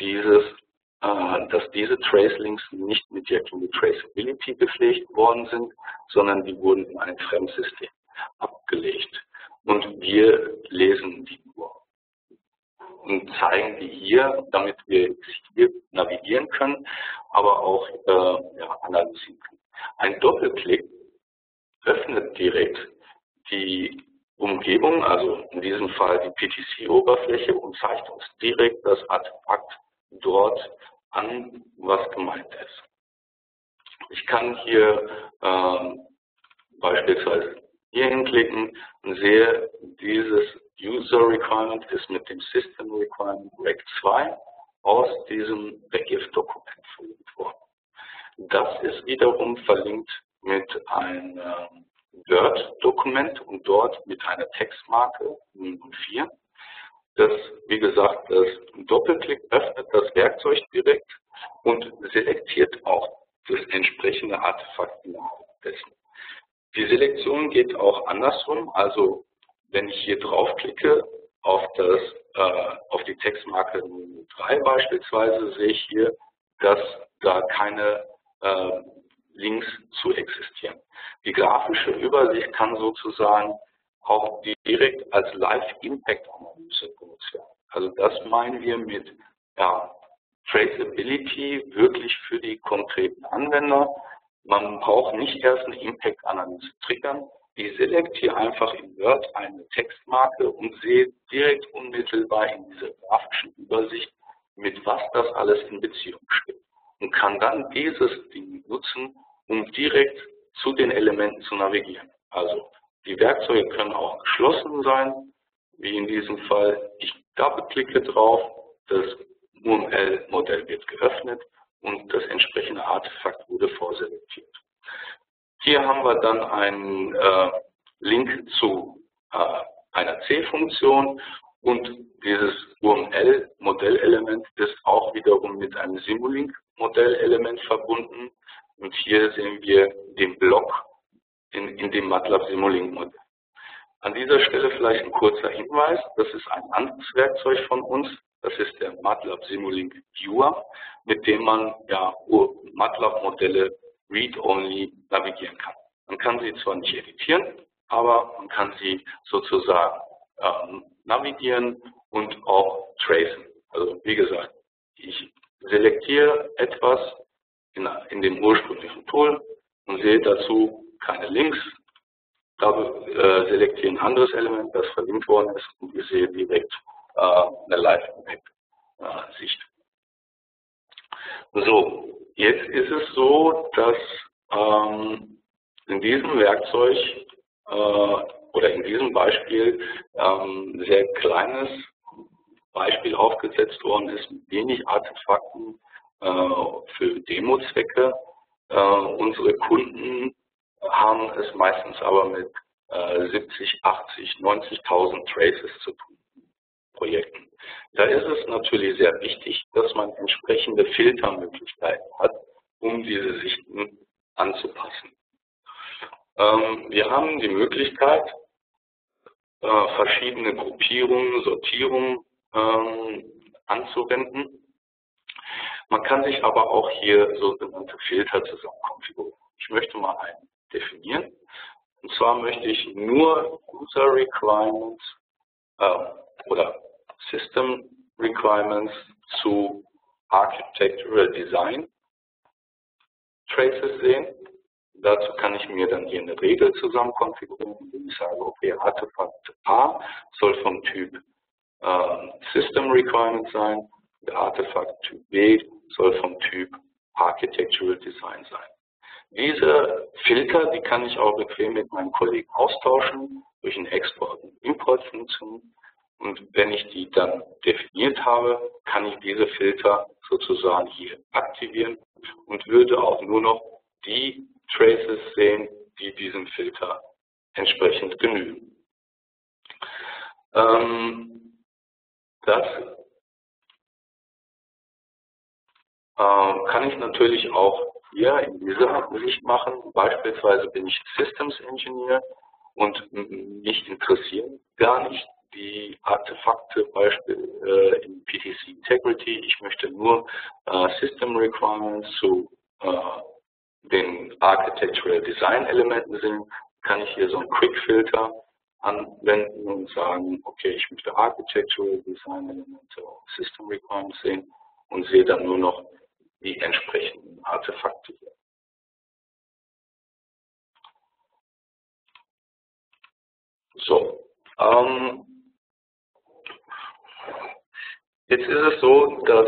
diese Tracelinks nicht mit der Traceability gepflegt worden sind, sondern die wurden in ein Fremdsystem abgelegt. Und wir lesen die nur und zeigen die hier, damit wir hier navigieren können, aber auch analysieren können. Ein Doppelklick öffnet direkt die Umgebung, also in diesem Fall die PTC-Oberfläche, und zeigt uns direkt das Artefakt dort an, was gemeint ist. Ich kann hier beispielsweise hier hinklicken und sehe, dieses User Requirement ist mit dem System Requirement Rec 2 aus diesem Regif-Dokument verlinkt worden. Das ist wiederum verlinkt mit einem Word-Dokument und dort mit einer Textmarke 004. Das, wie gesagt, das Doppelklick öffnet das Werkzeug direkt und selektiert auch das entsprechende Artefakt innerhalb dessen. Die Selektion geht auch andersrum, also wenn ich hier draufklicke auf die Textmarke 03 beispielsweise, sehe ich hier, dass da keine Links zu existieren. Die grafische Übersicht kann sozusagen auch direkt als Live-Impact-Analyse genutzt werden. Also das meinen wir mit Traceability wirklich für die konkreten Anwender. Man braucht nicht erst eine Impact-Analyse triggern. Ich selektiere einfach in Word eine Textmarke und sehe direkt unmittelbar in dieser grafischen Übersicht, mit was das alles in Beziehung steht. Und kann dann dieses Ding nutzen, um direkt zu den Elementen zu navigieren. Also die Werkzeuge können auch geschlossen sein, wie in diesem Fall. Ich doppelklicke drauf, das UML-Modell wird geöffnet und das entsprechende Artefakt wurde vorselektiert. Hier haben wir dann einen Link zu einer C-Funktion und dieses UML-Modellelement ist auch wiederum mit einem Simulink-Modellelement verbunden. Und hier sehen wir den Block in dem MATLAB Simulink-Modell. An dieser Stelle vielleicht ein kurzer Hinweis, das ist ein anderes Werkzeug von uns, das ist der MATLAB Simulink Viewer, mit dem man MATLAB-Modelle read-only navigieren kann. Man kann sie zwar nicht editieren, aber man kann sie sozusagen navigieren und auch tracen. Also wie gesagt, ich selektiere etwas in dem ursprünglichen Tool und sehe dazu keine Links. Da selektiere ein anderes Element, das verlinkt worden ist, und ich sehe direkt eine Live-Impact-Sicht. So, jetzt ist es so, dass in diesem Werkzeug oder in diesem Beispiel sehr kleines Beispiel aufgesetzt worden ist, mit wenig Artefakten für Demo-Zwecke. Unsere Kunden haben es meistens aber mit 70, 80, 90.000 Traces zu tun, Projekten. Da ist es natürlich sehr wichtig, dass man entsprechende Filtermöglichkeiten hat, um diese Sichten anzupassen. Wir haben die Möglichkeit, verschiedene Gruppierungen, Sortierungen anzuwenden. Man kann sich aber auch hier sogenannte Filter zusammen konfigurieren. Ich möchte mal einen definieren. Und zwar möchte ich nur User Requirements oder System Requirements zu Architectural Design Traces sehen. Dazu kann ich mir dann hier eine Regel zusammen konfigurieren, indem ich sage, okay, Artefakt A soll vom Typ System Requirement sein, der Artefakt Typ B soll vom Typ Architectural Design sein. Diese Filter, die kann ich auch bequem mit meinem Kollegen austauschen durch eine Export- und Import-Funktion. Und wenn ich die dann definiert habe, kann ich diese Filter sozusagen hier aktivieren und würde auch nur noch die Traces sehen, die diesem Filter entsprechend genügen. Das kann ich natürlich auch hier in dieser Sicht machen. Beispielsweise bin ich Systems Engineer und mich interessieren gar nicht die Artefakte, Beispiel in PTC Integrity. Ich möchte nur System Requirements zu den Architectural Design Elementen sehen. Kann ich hier so einen Quick Filter anwenden und sagen, okay, ich möchte Architectural Design Elemente und System Requirements sehen und sehe dann nur noch die entsprechenden Artefakte hier. So, jetzt ist es so, dass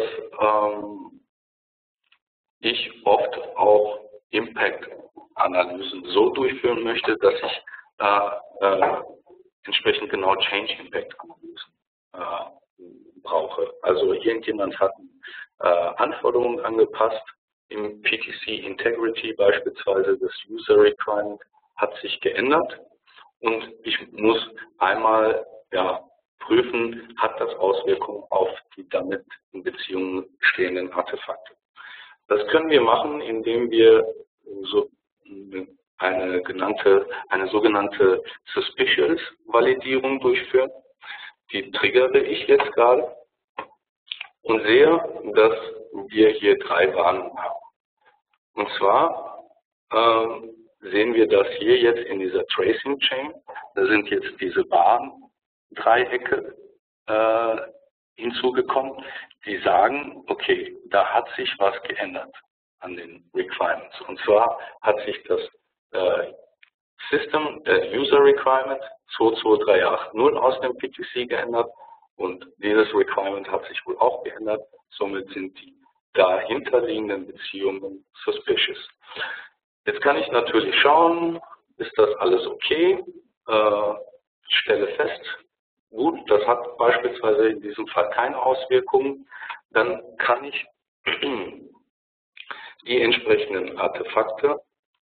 ich oft auch Impact-Analysen so durchführen möchte, dass ich da entsprechend genau Change Impact Analysen brauche. Also irgendjemand hat Anforderungen angepasst, im PTC Integrity beispielsweise das User Requirement hat sich geändert und ich muss einmal prüfen, hat das Auswirkungen auf die damit in Beziehung stehenden Artefakte. Das können wir machen, indem wir so eine sogenannte Suspicious Validierung durchführen. Die triggere ich jetzt gerade und sehe, dass wir hier 3 Warnungen haben. Und zwar sehen wir das hier jetzt in dieser Tracing Chain. Da sind jetzt diese Warndreiecke hinzugekommen, die sagen, okay, da hat sich was geändert an den Requirements. Und zwar hat sich das User Requirement 22380 aus dem PTC geändert und dieses Requirement hat sich wohl auch geändert. Somit sind die dahinterliegenden Beziehungen suspicious. Jetzt kann ich natürlich schauen, ist das alles okay? Ich stelle fest, gut, das hat beispielsweise in diesem Fall keine Auswirkungen. Dann kann ich die entsprechenden Artefakte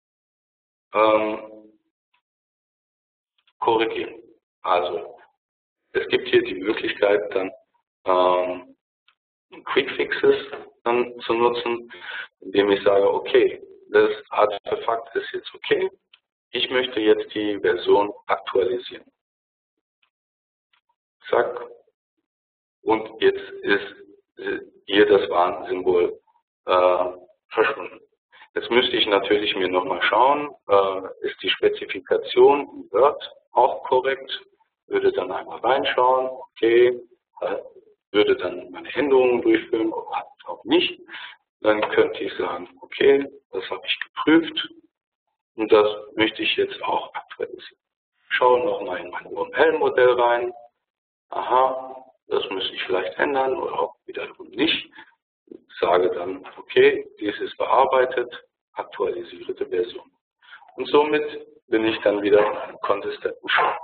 korrigieren. Also es gibt hier die Möglichkeit, dann Quick Fixes dann zu nutzen, indem ich sage, okay, das Artefakt ist jetzt okay, ich möchte jetzt die Version aktualisieren. Zack. Und jetzt ist hier das Warnsymbol verschwunden. Jetzt müsste ich natürlich mir nochmal schauen, ist die Spezifikation in Word auch korrekt? Würde dann einmal reinschauen, okay, würde dann meine Änderungen durchführen oder auch nicht. Dann könnte ich sagen, okay, das habe ich geprüft und das möchte ich jetzt auch aktualisieren. Schaue nochmal in mein UML-Modell rein. Aha, das müsste ich vielleicht ändern oder auch wiederum nicht. Sage dann, okay, dies ist bearbeitet, aktualisiere die Version. Und somit bin ich dann wieder in einem konsistenten Shop.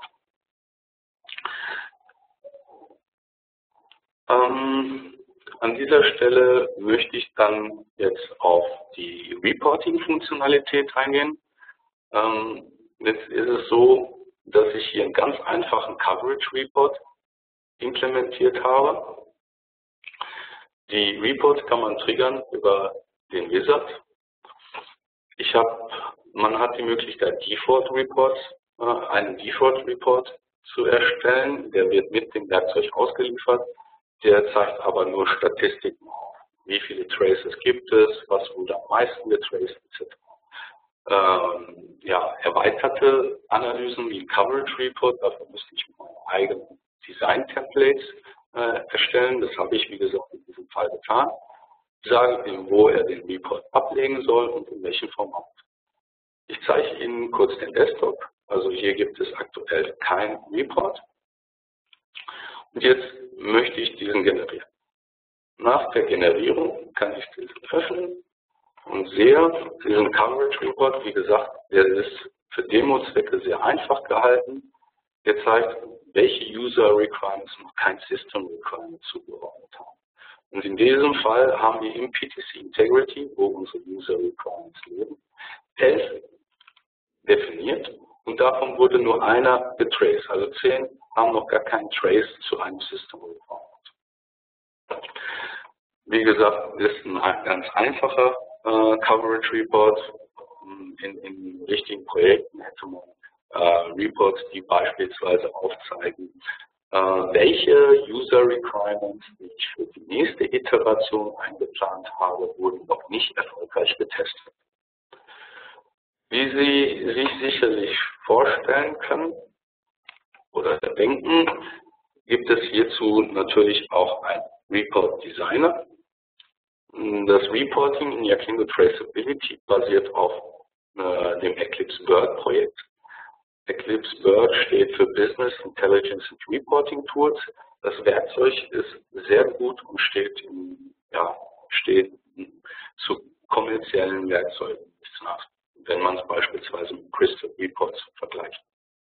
An dieser Stelle möchte ich dann jetzt auf die Reporting-Funktionalität eingehen. Jetzt ist es so, dass ich hier einen ganz einfachen Coverage Report implementiert habe. Die Reports kann man triggern über den Wizard. Man hat die Möglichkeit, einen Default Report zu erstellen. Der wird mit dem Werkzeug ausgeliefert. Der zeigt aber nur Statistiken auf. Wie viele Traces gibt es, was wurde am meisten getraced, etc. Erweiterte Analysen wie ein Coverage Report, dafür müsste ich meine eigenen Design-Templates erstellen. Das habe ich, wie gesagt, in diesem Fall getan. Ich sage ihm, wo er den Report ablegen soll und in welchem Format. Ich zeige Ihnen kurz den Desktop. Also hier gibt es aktuell keinen Report. Und jetzt möchte ich diesen generieren. Nach der Generierung kann ich diesen öffnen und sehe diesen Coverage Report. Wie gesagt, der ist für Demo-Zwecke sehr einfach gehalten. Der zeigt, welche User Requirements noch kein System Requirement zugeordnet haben. Und in diesem Fall haben wir im PTC Integrity, wo unsere User Requirements leben, 11 definiert und davon wurde nur einer getraced. Also 10 haben noch gar keinen Trace zu einem System Requirement. Wie gesagt, ist ein ganz einfacher Coverage Report. In richtigen Projekten hätte man Reports, die beispielsweise aufzeigen, welche User Requirements, die ich für die nächste Iteration eingeplant habe, wurden noch nicht erfolgreich getestet. Wie Sie sich sicherlich vorstellen können oder denken, gibt es hierzu natürlich auch einen Report Designer. Das Reporting in Yakindo Traceability basiert auf dem Eclipse Bird Projekt. Eclipse Bird steht für Business Intelligence and Reporting Tools. Das Werkzeug ist sehr gut und steht zu kommerziellen Werkzeugen nichts nach, wenn man es beispielsweise mit Crystal Reports vergleicht.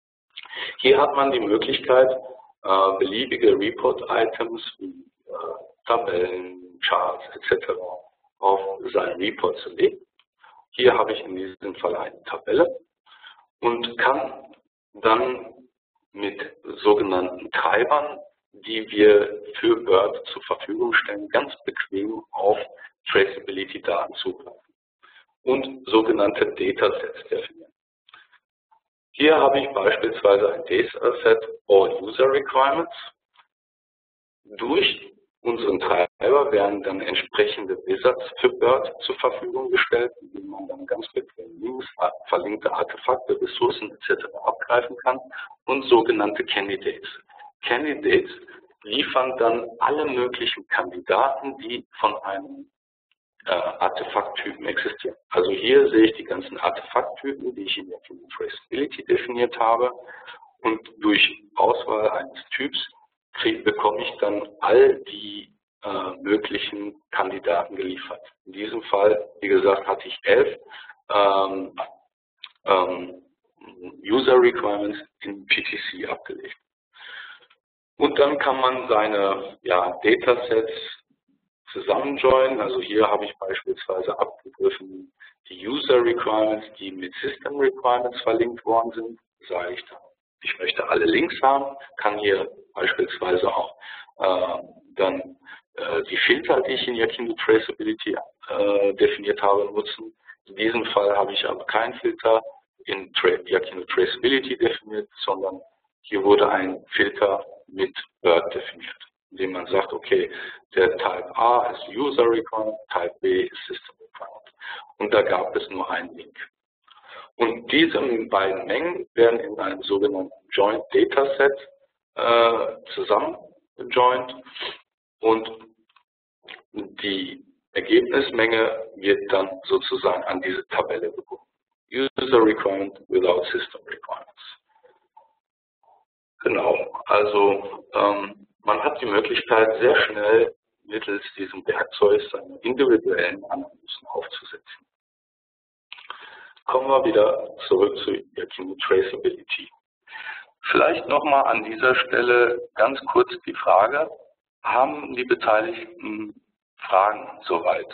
Hier hat man die Möglichkeit, beliebige Report-Items wie Tabellen, Charts etc. auf seinen Report zu legen. Hier habe ich in diesem Fall eine Tabelle und kann dann mit sogenannten Treibern, die wir für Word zur Verfügung stellen, ganz bequem auf Traceability-Daten zugreifen und sogenannte Datasets definieren. Hier habe ich beispielsweise ein Dataset All User Requirements. Durch unseren Treiber werden dann entsprechende Wizards für Word zur Verfügung gestellt, in denen man dann ganz bequem Links, verlinkte Artefakte, Ressourcen etc. abgreifen kann und sogenannte Candidates. Candidates liefern dann alle möglichen Kandidaten, die von einem Artefakttypen existieren. Also hier sehe ich die ganzen Artefakttypen, die ich in der Traceability definiert habe, und durch Auswahl eines Typs bekomme ich dann all die möglichen Kandidaten geliefert. In diesem Fall, wie gesagt, hatte ich 11 User Requirements in PTC abgelegt. Und dann kann man seine Datasets zusammenjoinen. Also hier habe ich beispielsweise abgegriffen die User Requirements, die mit System Requirements verlinkt worden sind. Sage ich dann, ich möchte alle Links haben, kann hier beispielsweise auch dann die Filter, die ich in Yakindo Traceability definiert habe, nutzen. In diesem Fall habe ich aber keinen Filter in Yakindo Traceability definiert, sondern hier wurde ein Filter mit Word definiert, indem man sagt, okay, der Type A ist User Requirement, Type B ist System Requirement. Und da gab es nur einen Link. Und diese beiden Mengen werden in einem sogenannten Joint Dataset zusammengejoint und die Ergebnismenge wird dann sozusagen an diese Tabelle gebunden. User Requirement without System Requirements. Genau, also man hat die Möglichkeit, sehr schnell mittels diesem Werkzeug seine individuellen Analysen aufzusetzen. Kommen wir wieder zurück zu Yakindo Traceability. Vielleicht nochmal an dieser Stelle ganz kurz die Frage, haben die Beteiligten Fragen soweit?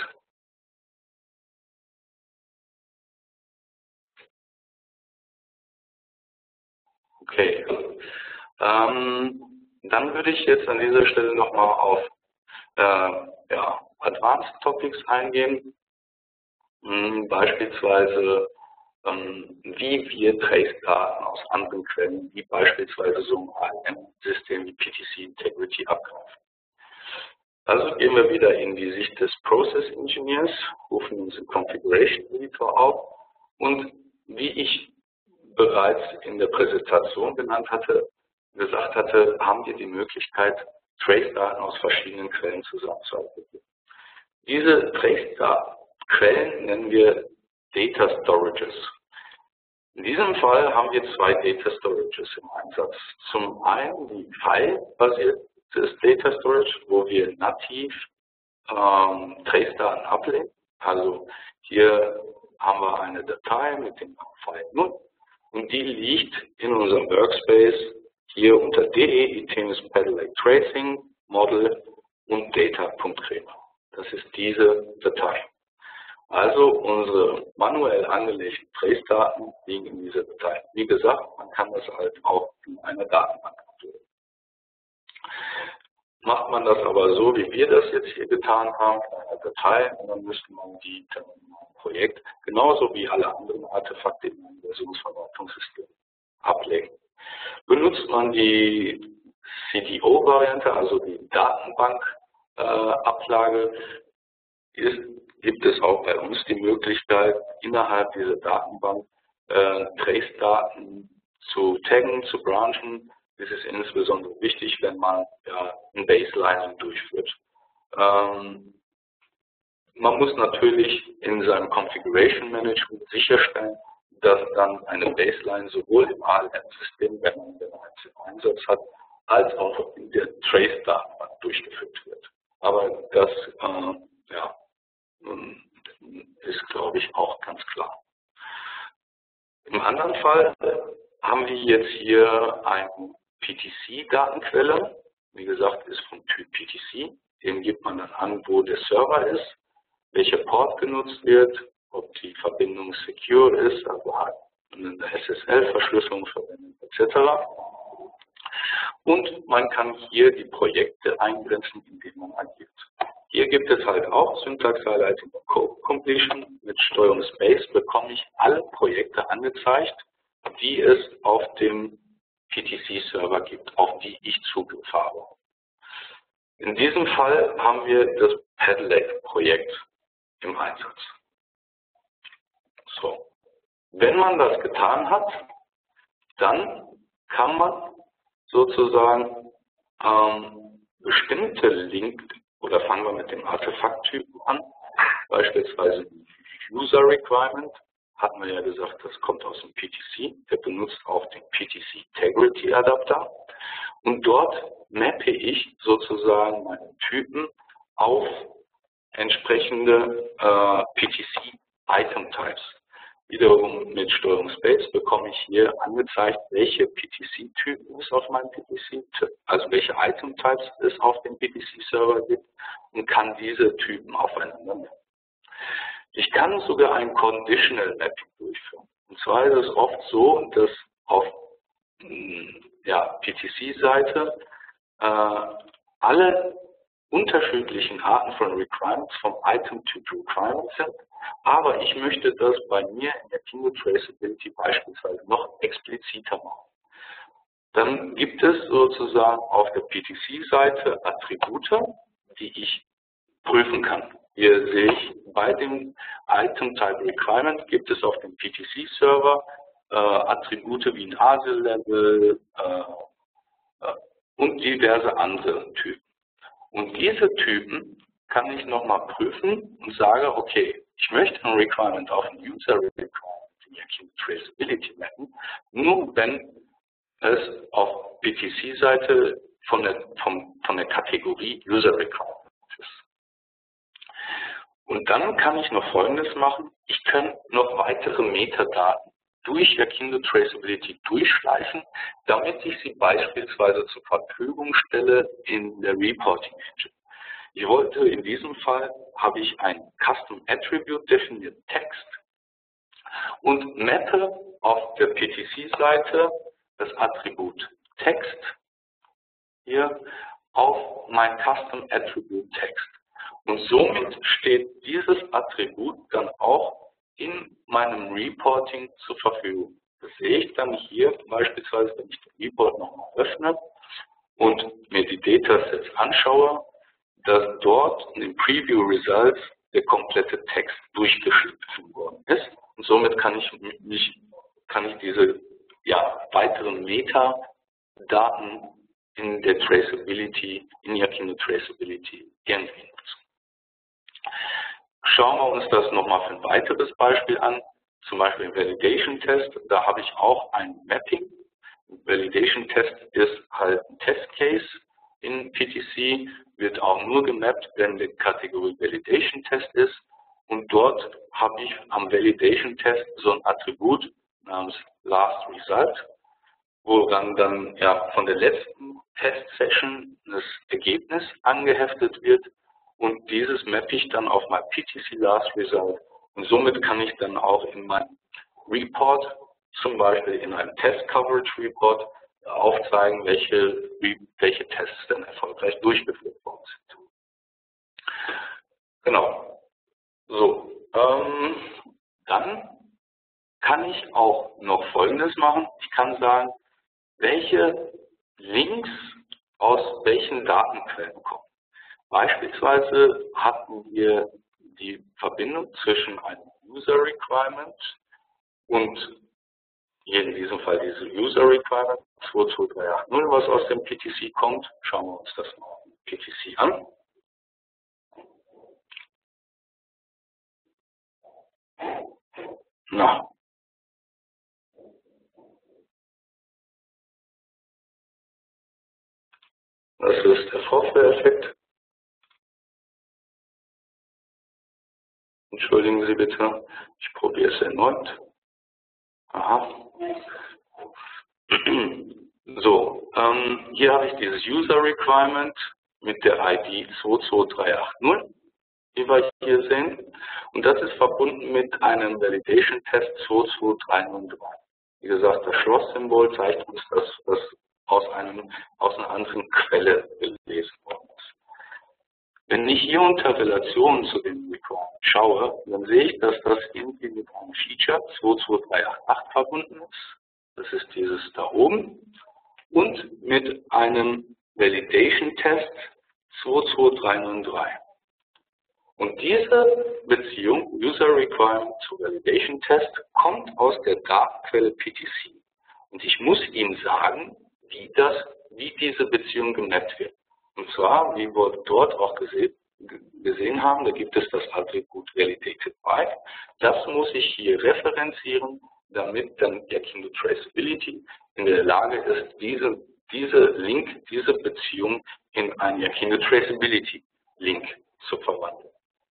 Okay. Dann würde ich jetzt an dieser Stelle nochmal auf Advanced Topics eingehen. Beispielsweise, wie wir Trace-Daten aus anderen Quellen, wie beispielsweise so ein ALM-System wie PTC Integrity abgreifen. Also gehen wir wieder in die Sicht des Process Engineers, rufen uns den Configuration Editor auf und wie ich bereits in der Präsentation gesagt hatte, haben wir die Möglichkeit, Trace-Daten aus verschiedenen Quellen zusammenzuarbeiten. Diese Trace-Daten-Quellen nennen wir Data Storages. In diesem Fall haben wir zwei Data Storages im Einsatz. Zum einen die File-basiertes Data Storage, wo wir nativ Trace-Daten ablegen. Also hier haben wir eine Datei mit dem File 0 und die liegt in unserem Workspace hier unter DE Itemis Pedelec Tracing Model und Data.crema. Das ist diese Datei. Also unsere manuell angelegten Trace-Daten liegen in dieser Datei. Wie gesagt, man kann das halt auch in einer Datenbank ablegen. Macht man das aber so, wie wir das jetzt hier getan haben, in einer Datei, und dann müsste man die dann in einem Projekt genauso wie alle anderen Artefakte in einem Versionsverwaltungssystem ablegen. Benutzt man die CDO-Variante, also die Datenbank-Ablage, gibt es auch bei uns die Möglichkeit, innerhalb dieser Datenbank Trace-Daten zu taggen, zu branchen. Das ist insbesondere wichtig, wenn man ein Baselining durchführt. Man muss natürlich in seinem Configuration Management sicherstellen, dass dann eine Baseline sowohl im ALM-System, wenn man den im Einsatz hat, als auch in der Trace-Datenbank durchgeführt wird. Aber das ist, glaube ich, auch ganz klar. Im anderen Fall haben wir jetzt hier eine PTC-Datenquelle. Wie gesagt, ist vom Typ PTC. Dem gibt man dann an, wo der Server ist, welcher Port genutzt wird, ob die Verbindung secure ist, also hat eine SSL-Verschlüsselung verwendet, etc. Und man kann hier die Projekte eingrenzen, in denen man agiert. Hier gibt es halt auch Syntax Highlighting und Code Completion. Mit Steuerung Space bekomme ich alle Projekte angezeigt, die es auf dem PTC-Server gibt, auf die ich Zugriff habe. In diesem Fall haben wir das Pedelec-Projekt im Einsatz. So. Wenn man das getan hat, dann kann man sozusagen bestimmte oder fangen wir mit dem Artefakttypen an, beispielsweise User Requirement, hatten wir ja gesagt, das kommt aus dem PTC, der benutzt auch den PTC Integrity Adapter und dort mappe ich sozusagen meine Typen auf entsprechende PTC Item Types. Wiederum mit Steuerung Space bekomme ich hier angezeigt, welche PTC-Typen es auf meinem PTC, also welche Item-Types es auf dem PTC-Server gibt und kann diese Typen aufeinander mappen. Ich kann sogar ein Conditional Mapping durchführen. Und zwar ist es oft so, dass auf PTC-Seite alle unterschiedlichen Arten von Requirements vom Item-Typ Requirements sind. Aber ich möchte das bei mir in der Kingo Traceability beispielsweise noch expliziter machen. Dann gibt es sozusagen auf der PTC-Seite Attribute, die ich prüfen kann. Hier sehe ich, bei dem Item Type Requirement gibt es auf dem PTC-Server Attribute wie ein ASIL-Level und diverse andere Typen. Und diese Typen kann ich nochmal prüfen und sage, okay, ich möchte ein Requirement auf ein User Requirement in der Kingo Traceability mappen, nur wenn es auf PTC-Seite von der Kategorie User Requirement ist. Und dann kann ich noch Folgendes machen. Ich kann noch weitere Metadaten durch Kingo Traceability durchschleifen, damit ich sie beispielsweise zur Verfügung stelle in der Reporting Engine. Ich wollte in diesem Fall, habe ich ein Custom Attribute definierten Text und mappe auf der PTC-Seite das Attribut Text hier auf mein Custom Attribute Text. Und somit steht dieses Attribut dann auch in meinem Reporting zur Verfügung. Das sehe ich dann hier beispielsweise, wenn ich den Report nochmal öffne und mir die Datasets anschaue, dass dort in den Preview Results der komplette Text durchgeschliffen worden ist. Und somit kann ich diese weiteren Metadaten in der Traceability, in Kingo Traceability irgendwie nutzen. Schauen wir uns das nochmal für ein weiteres Beispiel an, zum Beispiel im Validation Test. Da habe ich auch ein Mapping. Validation Test ist halt ein Test Case in PTC, wird auch nur gemappt, wenn die Kategorie Validation Test ist. Und dort habe ich am Validation Test so ein Attribut namens Last Result, wo dann von der letzten Test-Session das Ergebnis angeheftet wird. Und dieses mappe ich dann auf mein PTC Last Result. Und somit kann ich dann auch in meinem Report, zum Beispiel in einem Test Coverage Report, aufzeigen, welche Tests denn erfolgreich durchgeführt worden sind. Genau. So, dann kann ich auch noch Folgendes machen. Ich kann sagen, welche Links aus welchen Datenquellen kommen. Beispielsweise hatten wir die Verbindung zwischen einem User Requirement und hier in diesem Fall diese User Requirement 22380, was aus dem PTC kommt. Schauen wir uns das mal im PTC an. Na. Das ist der Vorführeffekt. Entschuldigen Sie bitte, ich probiere es erneut. Aha. So, hier habe ich dieses User Requirement mit der ID 22380, die wir hier sehen. Und das ist verbunden mit einem Validation Test 22303. Wie gesagt, das Schlosssymbol zeigt uns, dass das aus einer anderen Quelle gelesen worden ist. Wenn ich hier unter Relation zu dem Requirement schaue, dann sehe ich, dass das irgendwie mit einem Feature 22388 verbunden ist. Das ist dieses da oben. Und mit einem Validation Test 22393. Und diese Beziehung, User Requirement zu Validation Test, kommt aus der Datenquelle PTC. Und ich muss Ihnen sagen, wie diese Beziehung gemappt wird. Und zwar, wie wir dort auch gesehen haben, da gibt es das Attribut Validated by. Das muss ich hier referenzieren, damit dann Yakindo Traceability in der Lage ist, diese Beziehung in einen Yakindo Traceability Link zu verwandeln.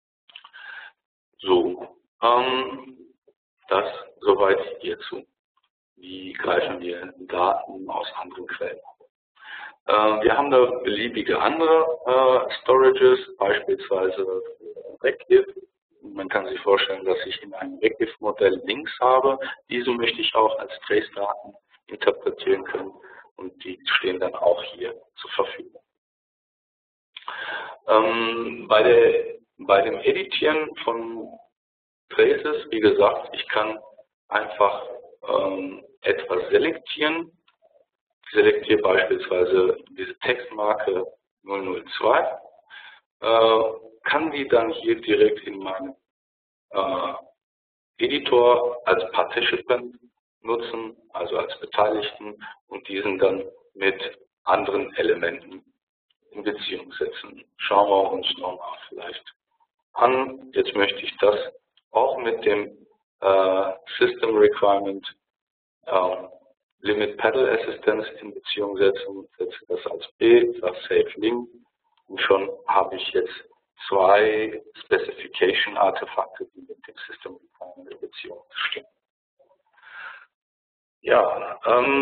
So, das soweit hierzu. Wie greifen wir Daten aus anderen Quellen? Wir haben da beliebige andere Storages, beispielsweise Regex. Man kann sich vorstellen, dass ich in einem Regex-Modell Links habe. Diese möchte ich auch als Trace-Daten interpretieren können und die stehen dann auch hier zur Verfügung. Bei dem Editieren von Traces, wie gesagt, ich kann einfach etwas selektieren. Ich selektiere beispielsweise diese Textmarke 002, kann die dann hier direkt in meinem Editor als Participant nutzen, also als Beteiligten, und diesen dann mit anderen Elementen in Beziehung setzen. Schauen wir uns nochmal vielleicht an. Jetzt möchte ich das auch mit dem System Requirement Limit Pedal Assistance in Beziehung setzen, setze das als B, sage Save Link und schon habe ich jetzt zwei Specification Artefakte, die mit dem System Requirement in Beziehung stehen. Ja,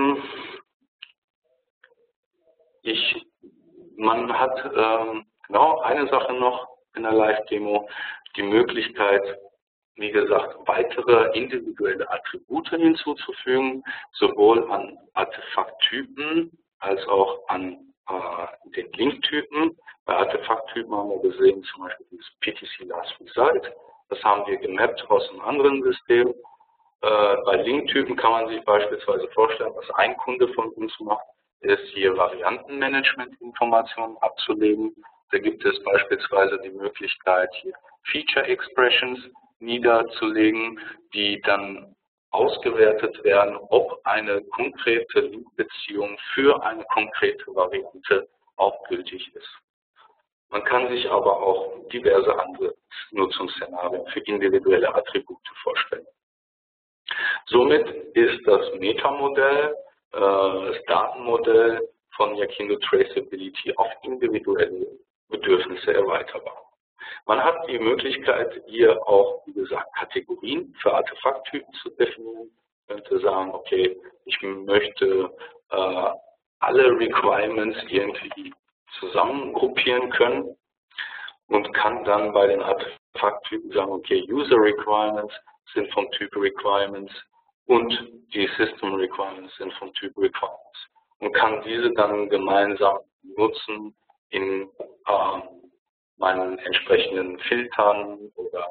man hat genau eine Sache noch in der Live-Demo, die Möglichkeit, wie gesagt, weitere individuelle Attribute hinzuzufügen, sowohl an Artefakttypen als auch an den Linktypen. Bei Artefakttypen haben wir gesehen, zum Beispiel dieses PTC Last Result. Das haben wir gemappt aus einem anderen System. Bei Linktypen kann man sich beispielsweise vorstellen, was ein Kunde von uns macht, ist hier Variantenmanagement-Informationen abzulegen. Da gibt es beispielsweise die Möglichkeit, hier Feature Expressions niederzulegen, die dann ausgewertet werden, ob eine konkrete Linkbeziehung für eine konkrete Variante auch gültig ist. Man kann sich aber auch diverse andere Nutzungsszenarien für individuelle Attribute vorstellen. Somit ist das Metamodell, das Datenmodell von Yakindo Traceability auf individuelle Bedürfnisse erweiterbar. Man hat die Möglichkeit, hier auch, wie gesagt, Kategorien für Artefakttypen zu definieren. Man könnte sagen, okay, ich möchte alle Requirements irgendwie zusammengruppieren können und kann dann bei den Artefakttypen sagen, okay, User Requirements sind vom Typ Requirements und die System Requirements sind vom Typ Requirements und kann diese dann gemeinsam nutzen in meinen entsprechenden Filtern oder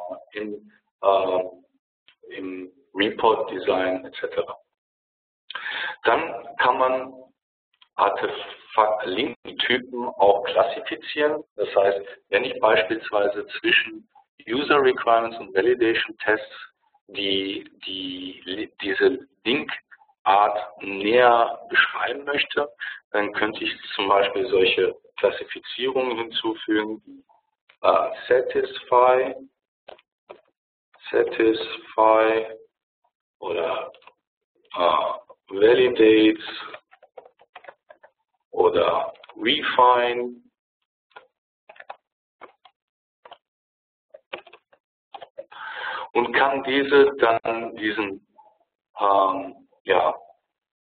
im Report-Design etc. Dann kann man Artefakt-Link-Typen auch klassifizieren. Das heißt, wenn ich beispielsweise zwischen User Requirements und Validation Tests diese Link-Art näher beschreiben möchte, dann könnte ich zum Beispiel solche Klassifizierungen hinzufügen, wie Satisfy oder Validate oder Refine. Und kann diese dann diesen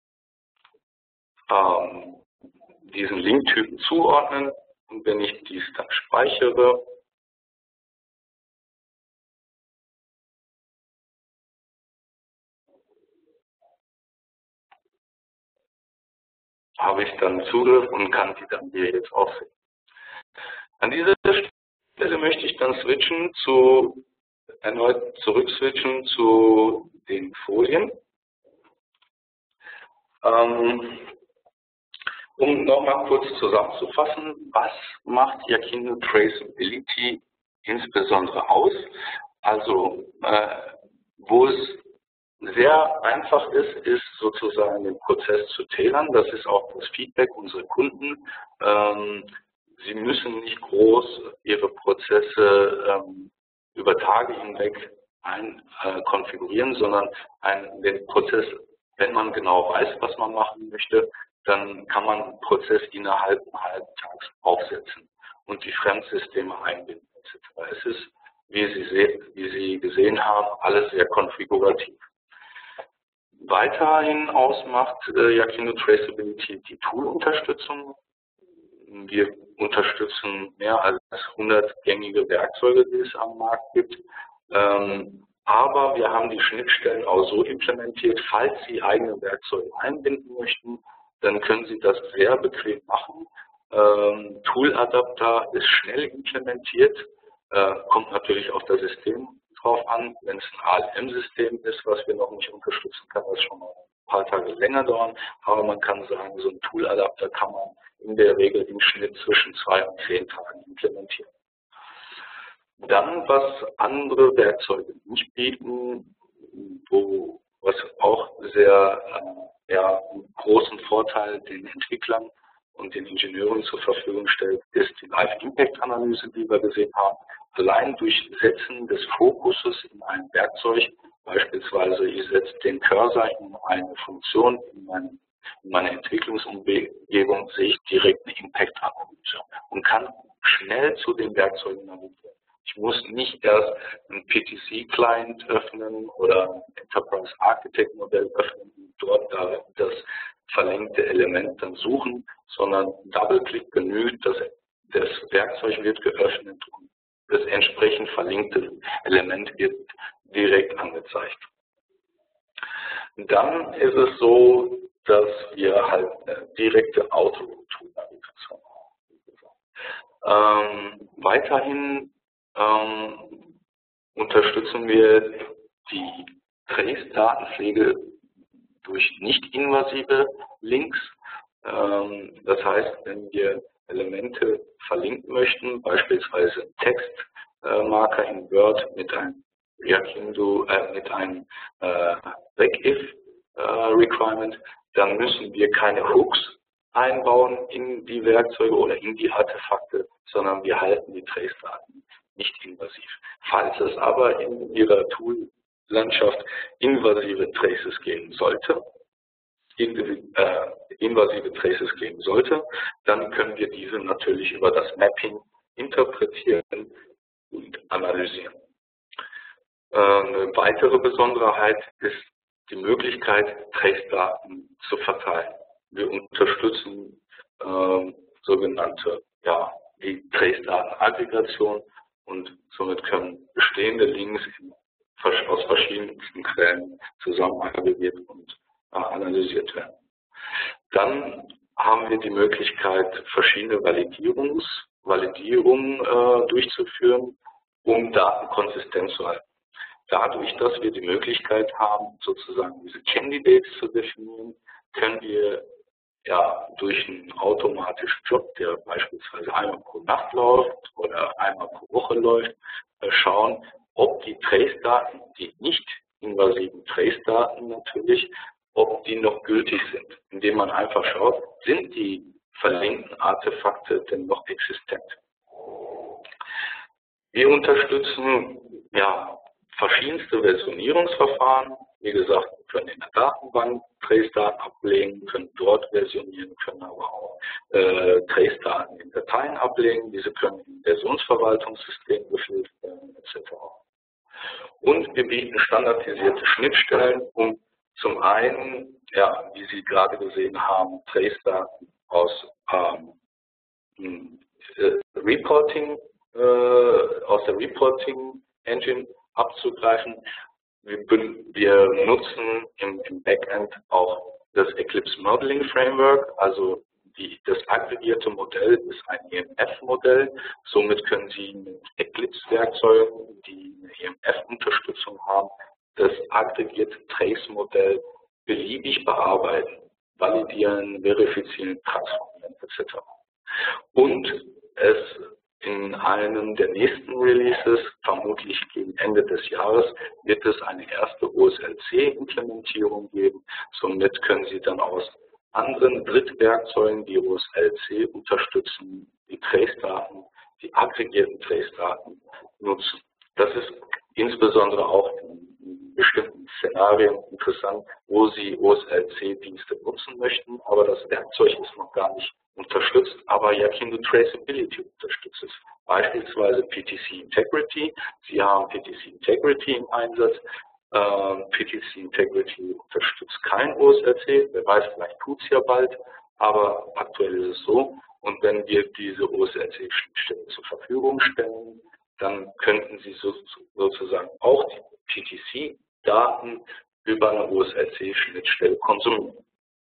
diesen Linktypen zuordnen. Und wenn ich dies dann speichere, habe ich dann Zugriff und kann die dann hier jetzt aussehen. An dieser Stelle möchte ich dann erneut zurückswitchen zu den Folien. Um nochmal kurz zusammenzufassen, was macht Yakindo Traceability insbesondere aus? Also, wo es sehr einfach ist sozusagen den Prozess zu tailern. Das ist auch das Feedback unserer Kunden. Sie müssen nicht groß ihre Prozesse über Tage hinweg konfigurieren, sondern den Prozess, wenn man genau weiß, was man machen möchte, dann kann man den Prozess innerhalb eines halben Tages aufsetzen und die Fremdsysteme einbinden etc. Es ist, wie Sie gesehen haben, alles sehr konfigurativ. Weiterhin ausmacht Yakindo Traceability die Tool-Unterstützung. Wir unterstützen mehr als 100 gängige Werkzeuge, die es am Markt gibt. Aber wir haben die Schnittstellen auch so implementiert, falls Sie eigene Werkzeuge einbinden möchten, dann können Sie das sehr bequem machen. Tool-Adapter ist schnell implementiert, kommt natürlich auf das System drauf an. Wenn es ein ALM-System ist, was wir noch nicht unterstützen, kann das schon mal ein paar Tage länger dauern. Aber man kann sagen, so ein Tool-Adapter kann man in der Regel im Schnitt zwischen 2 und 10 Tagen implementieren. Dann, was andere Werkzeuge nicht bieten, was auch sehr einen großen Vorteil den Entwicklern und den Ingenieuren zur Verfügung stellt, ist die Live-Impact-Analyse, die wir gesehen haben. Allein durch Setzen des Fokuses in ein Werkzeug, beispielsweise ich setze den Cursor in eine Funktion in meiner Entwicklungsumgebung, sehe ich direkt eine Impact-Analyse und kann schnell zu den Werkzeugen navigieren. Ich muss nicht erst einen PTC-Client öffnen oder ein Enterprise Architect-Modell öffnen und dort das verlinkte Element dann suchen, sondern Double-Click genügt, das Werkzeug wird geöffnet und das entsprechend verlinkte Element wird direkt angezeigt. Dann ist es so, dass wir halt eine direkte Auto-Tool-Navigation haben. Weiterhin unterstützen wir die Trace-Datenpflege durch nicht-invasive Links. Das heißt, wenn wir Elemente verlinken möchten, beispielsweise einen Textmarker in Word mit einem Back-if-Requirement, dann müssen wir keine Hooks einbauen in die Werkzeuge oder in die Artefakte, sondern wir halten die Trace-Daten nicht invasiv. Falls es aber in Ihrer Tool-Landschaft invasive Traces geben sollte, dann können wir diese natürlich über das Mapping interpretieren und analysieren. Eine weitere Besonderheit ist die Möglichkeit, Trace-Daten zu verteilen. Wir unterstützen sogenannte die Trace-Daten-Aggregation und somit können bestehende Links aus verschiedensten Quellen zusammen aggregiert und analysiert werden. Dann haben wir die Möglichkeit, verschiedene Validierungen durchzuführen, um Daten konsistent zu halten. Dadurch, dass wir die Möglichkeit haben, sozusagen diese Candidates zu definieren, können wir durch einen automatischen Job, der beispielsweise einmal pro Nacht läuft oder einmal pro Woche läuft, schauen, ob die Trace-Daten, die nicht invasiven Trace-Daten natürlich, ob die noch gültig sind, indem man einfach schaut, sind die verlinkten Artefakte denn noch existent. Wir unterstützen verschiedenste Versionierungsverfahren. Wie gesagt, wir können in der Datenbank Trace-Daten ablegen, können dort versionieren, können aber auch Trace-Daten in Dateien ablegen. Diese können im Versionsverwaltungssystem gefüllt werden, etc. Und wir bieten standardisierte Schnittstellen, um Zum einen, ja, wie Sie gerade gesehen haben, Trace-Daten aus Reporting, aus der Reporting Engine abzugreifen. Wir nutzen im Backend auch das Eclipse Modeling Framework, also das aggregierte Modell ist ein EMF-Modell. Somit können Sie mit Eclipse-Werkzeugen, die eine EMF-Unterstützung haben, das aggregierte Trace-Modell beliebig bearbeiten, validieren, verifizieren, transformieren etc. Und es in einem der nächsten Releases, vermutlich gegen Ende des Jahres, wird es eine erste OSLC-Implementierung geben. Somit können Sie dann aus anderen Drittwerkzeugen, die OSLC unterstützen, die Trace-Daten, die aggregierten Trace-Daten nutzen. Das ist insbesondere auch in bestimmten Szenarien interessant, wo Sie OSLC-Dienste nutzen möchten, aber das Werkzeug ist noch gar nicht unterstützt, aber Yakindo Traceability unterstützt es. Beispielsweise PTC Integrity. Sie haben PTC Integrity im Einsatz. PTC Integrity unterstützt kein OSLC. Wer weiß, vielleicht tut es ja bald, aber aktuell ist es so. Und wenn wir diese OSLC-Schnittstelle zur Verfügung stellen, dann könnten Sie sozusagen auch die PTC-Daten über eine OSLC-Schnittstelle konsumieren.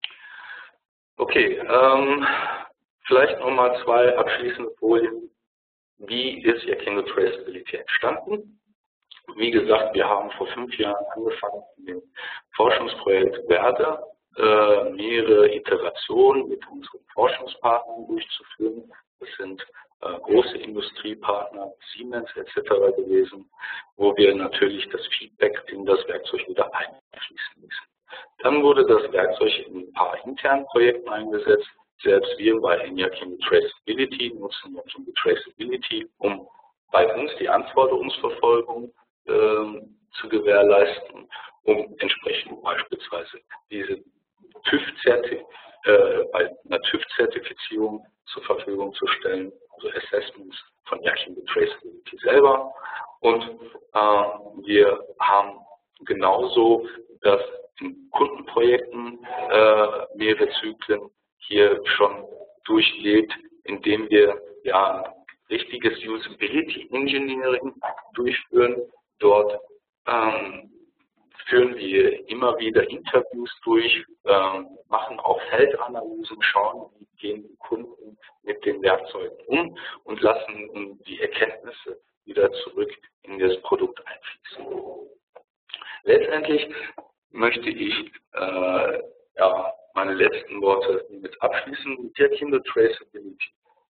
Okay, vielleicht nochmal zwei abschließende Folien. Wie ist Yakindo Traceability entstanden? Wie gesagt, wir haben vor 5 Jahren angefangen, in dem Forschungsprojekt Werder mehrere Iterationen mit unseren Forschungspartnern durchzuführen. Das sind große Industriepartner, Siemens etc. gewesen, wo wir natürlich das Feedback in das Werkzeug wieder einfließen ließen. Dann wurde das Werkzeug in ein paar internen Projekten eingesetzt. Selbst wir bei Yakindo Traceability nutzen Yakindo Traceability, um bei uns die Anforderungsverfolgung zu gewährleisten, um entsprechend beispielsweise diese bei einer TÜV-Zertifizierung zur Verfügung zu stellen, also Assessments von Yakindo Traceability selber. Und wir haben genauso das in Kundenprojekten mehrere Zyklen hier schon durchlebt, indem wir ja richtiges Usability Engineering durchführen. Dort führen wir immer wieder Interviews durch, machen auch Feldanalysen, schauen, wie gehen die Kunden mit den Werkzeugen um und lassen die Erkenntnisse wieder zurück in das Produkt einfließen. Letztendlich möchte ich meine letzten Worte mit abschließen. Mit Yakindo Traceability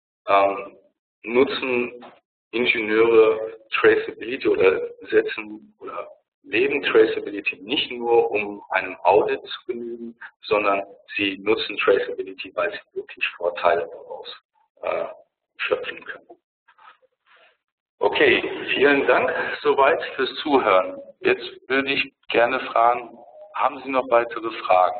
nutzen Ingenieure Traceability oder leben Traceability nicht nur, um einem Audit zu genügen, sondern sie nutzen Traceability, weil sie wirklich Vorteile daraus schöpfen können. Okay, vielen Dank soweit fürs Zuhören. Jetzt würde ich gerne fragen, haben Sie noch weitere Fragen?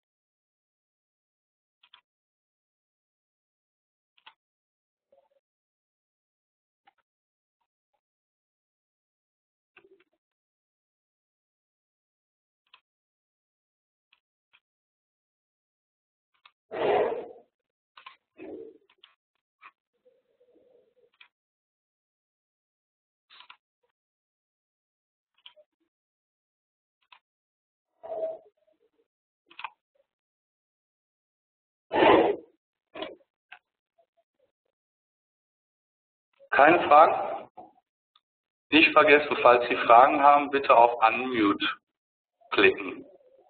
Keine Fragen? Nicht vergessen, falls Sie Fragen haben, bitte auf Unmute klicken.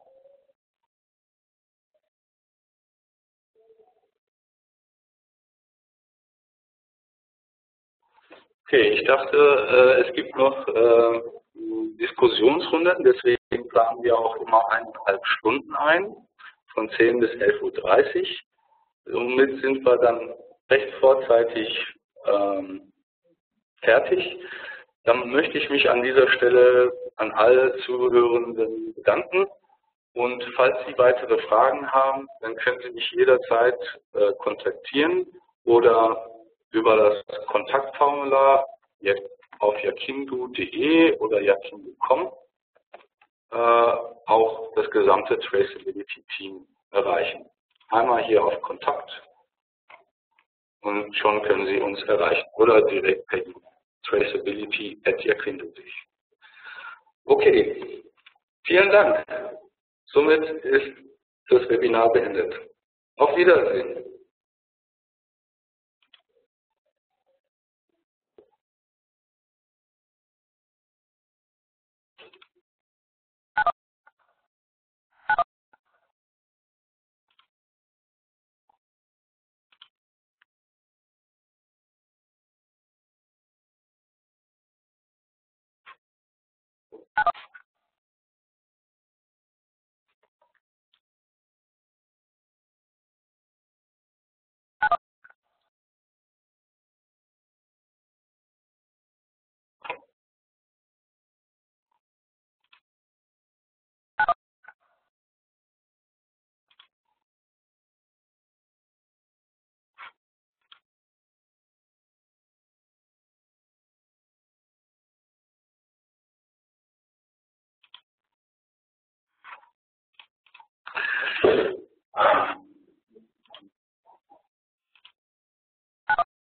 Okay, ich dachte, es gibt noch Diskussionsrunden, deswegen planen wir auch immer 1,5 Stunden ein, von 10 bis 11:30 Uhr. Somit sind wir dann recht vorzeitig fertig. Dann möchte ich mich an dieser Stelle an alle Zuhörenden bedanken. Und falls Sie weitere Fragen haben, dann können Sie mich jederzeit kontaktieren oder über das Kontaktformular auf yakindo.de oder yakindo.com auch das gesamte Traceability-Team erreichen. Einmal hier auf Kontakt und schon können Sie uns erreichen oder direkt per E-Mail. Traceability@jacrindo.de. Okay, vielen Dank. Somit ist das Webinar beendet. Auf Wiedersehen.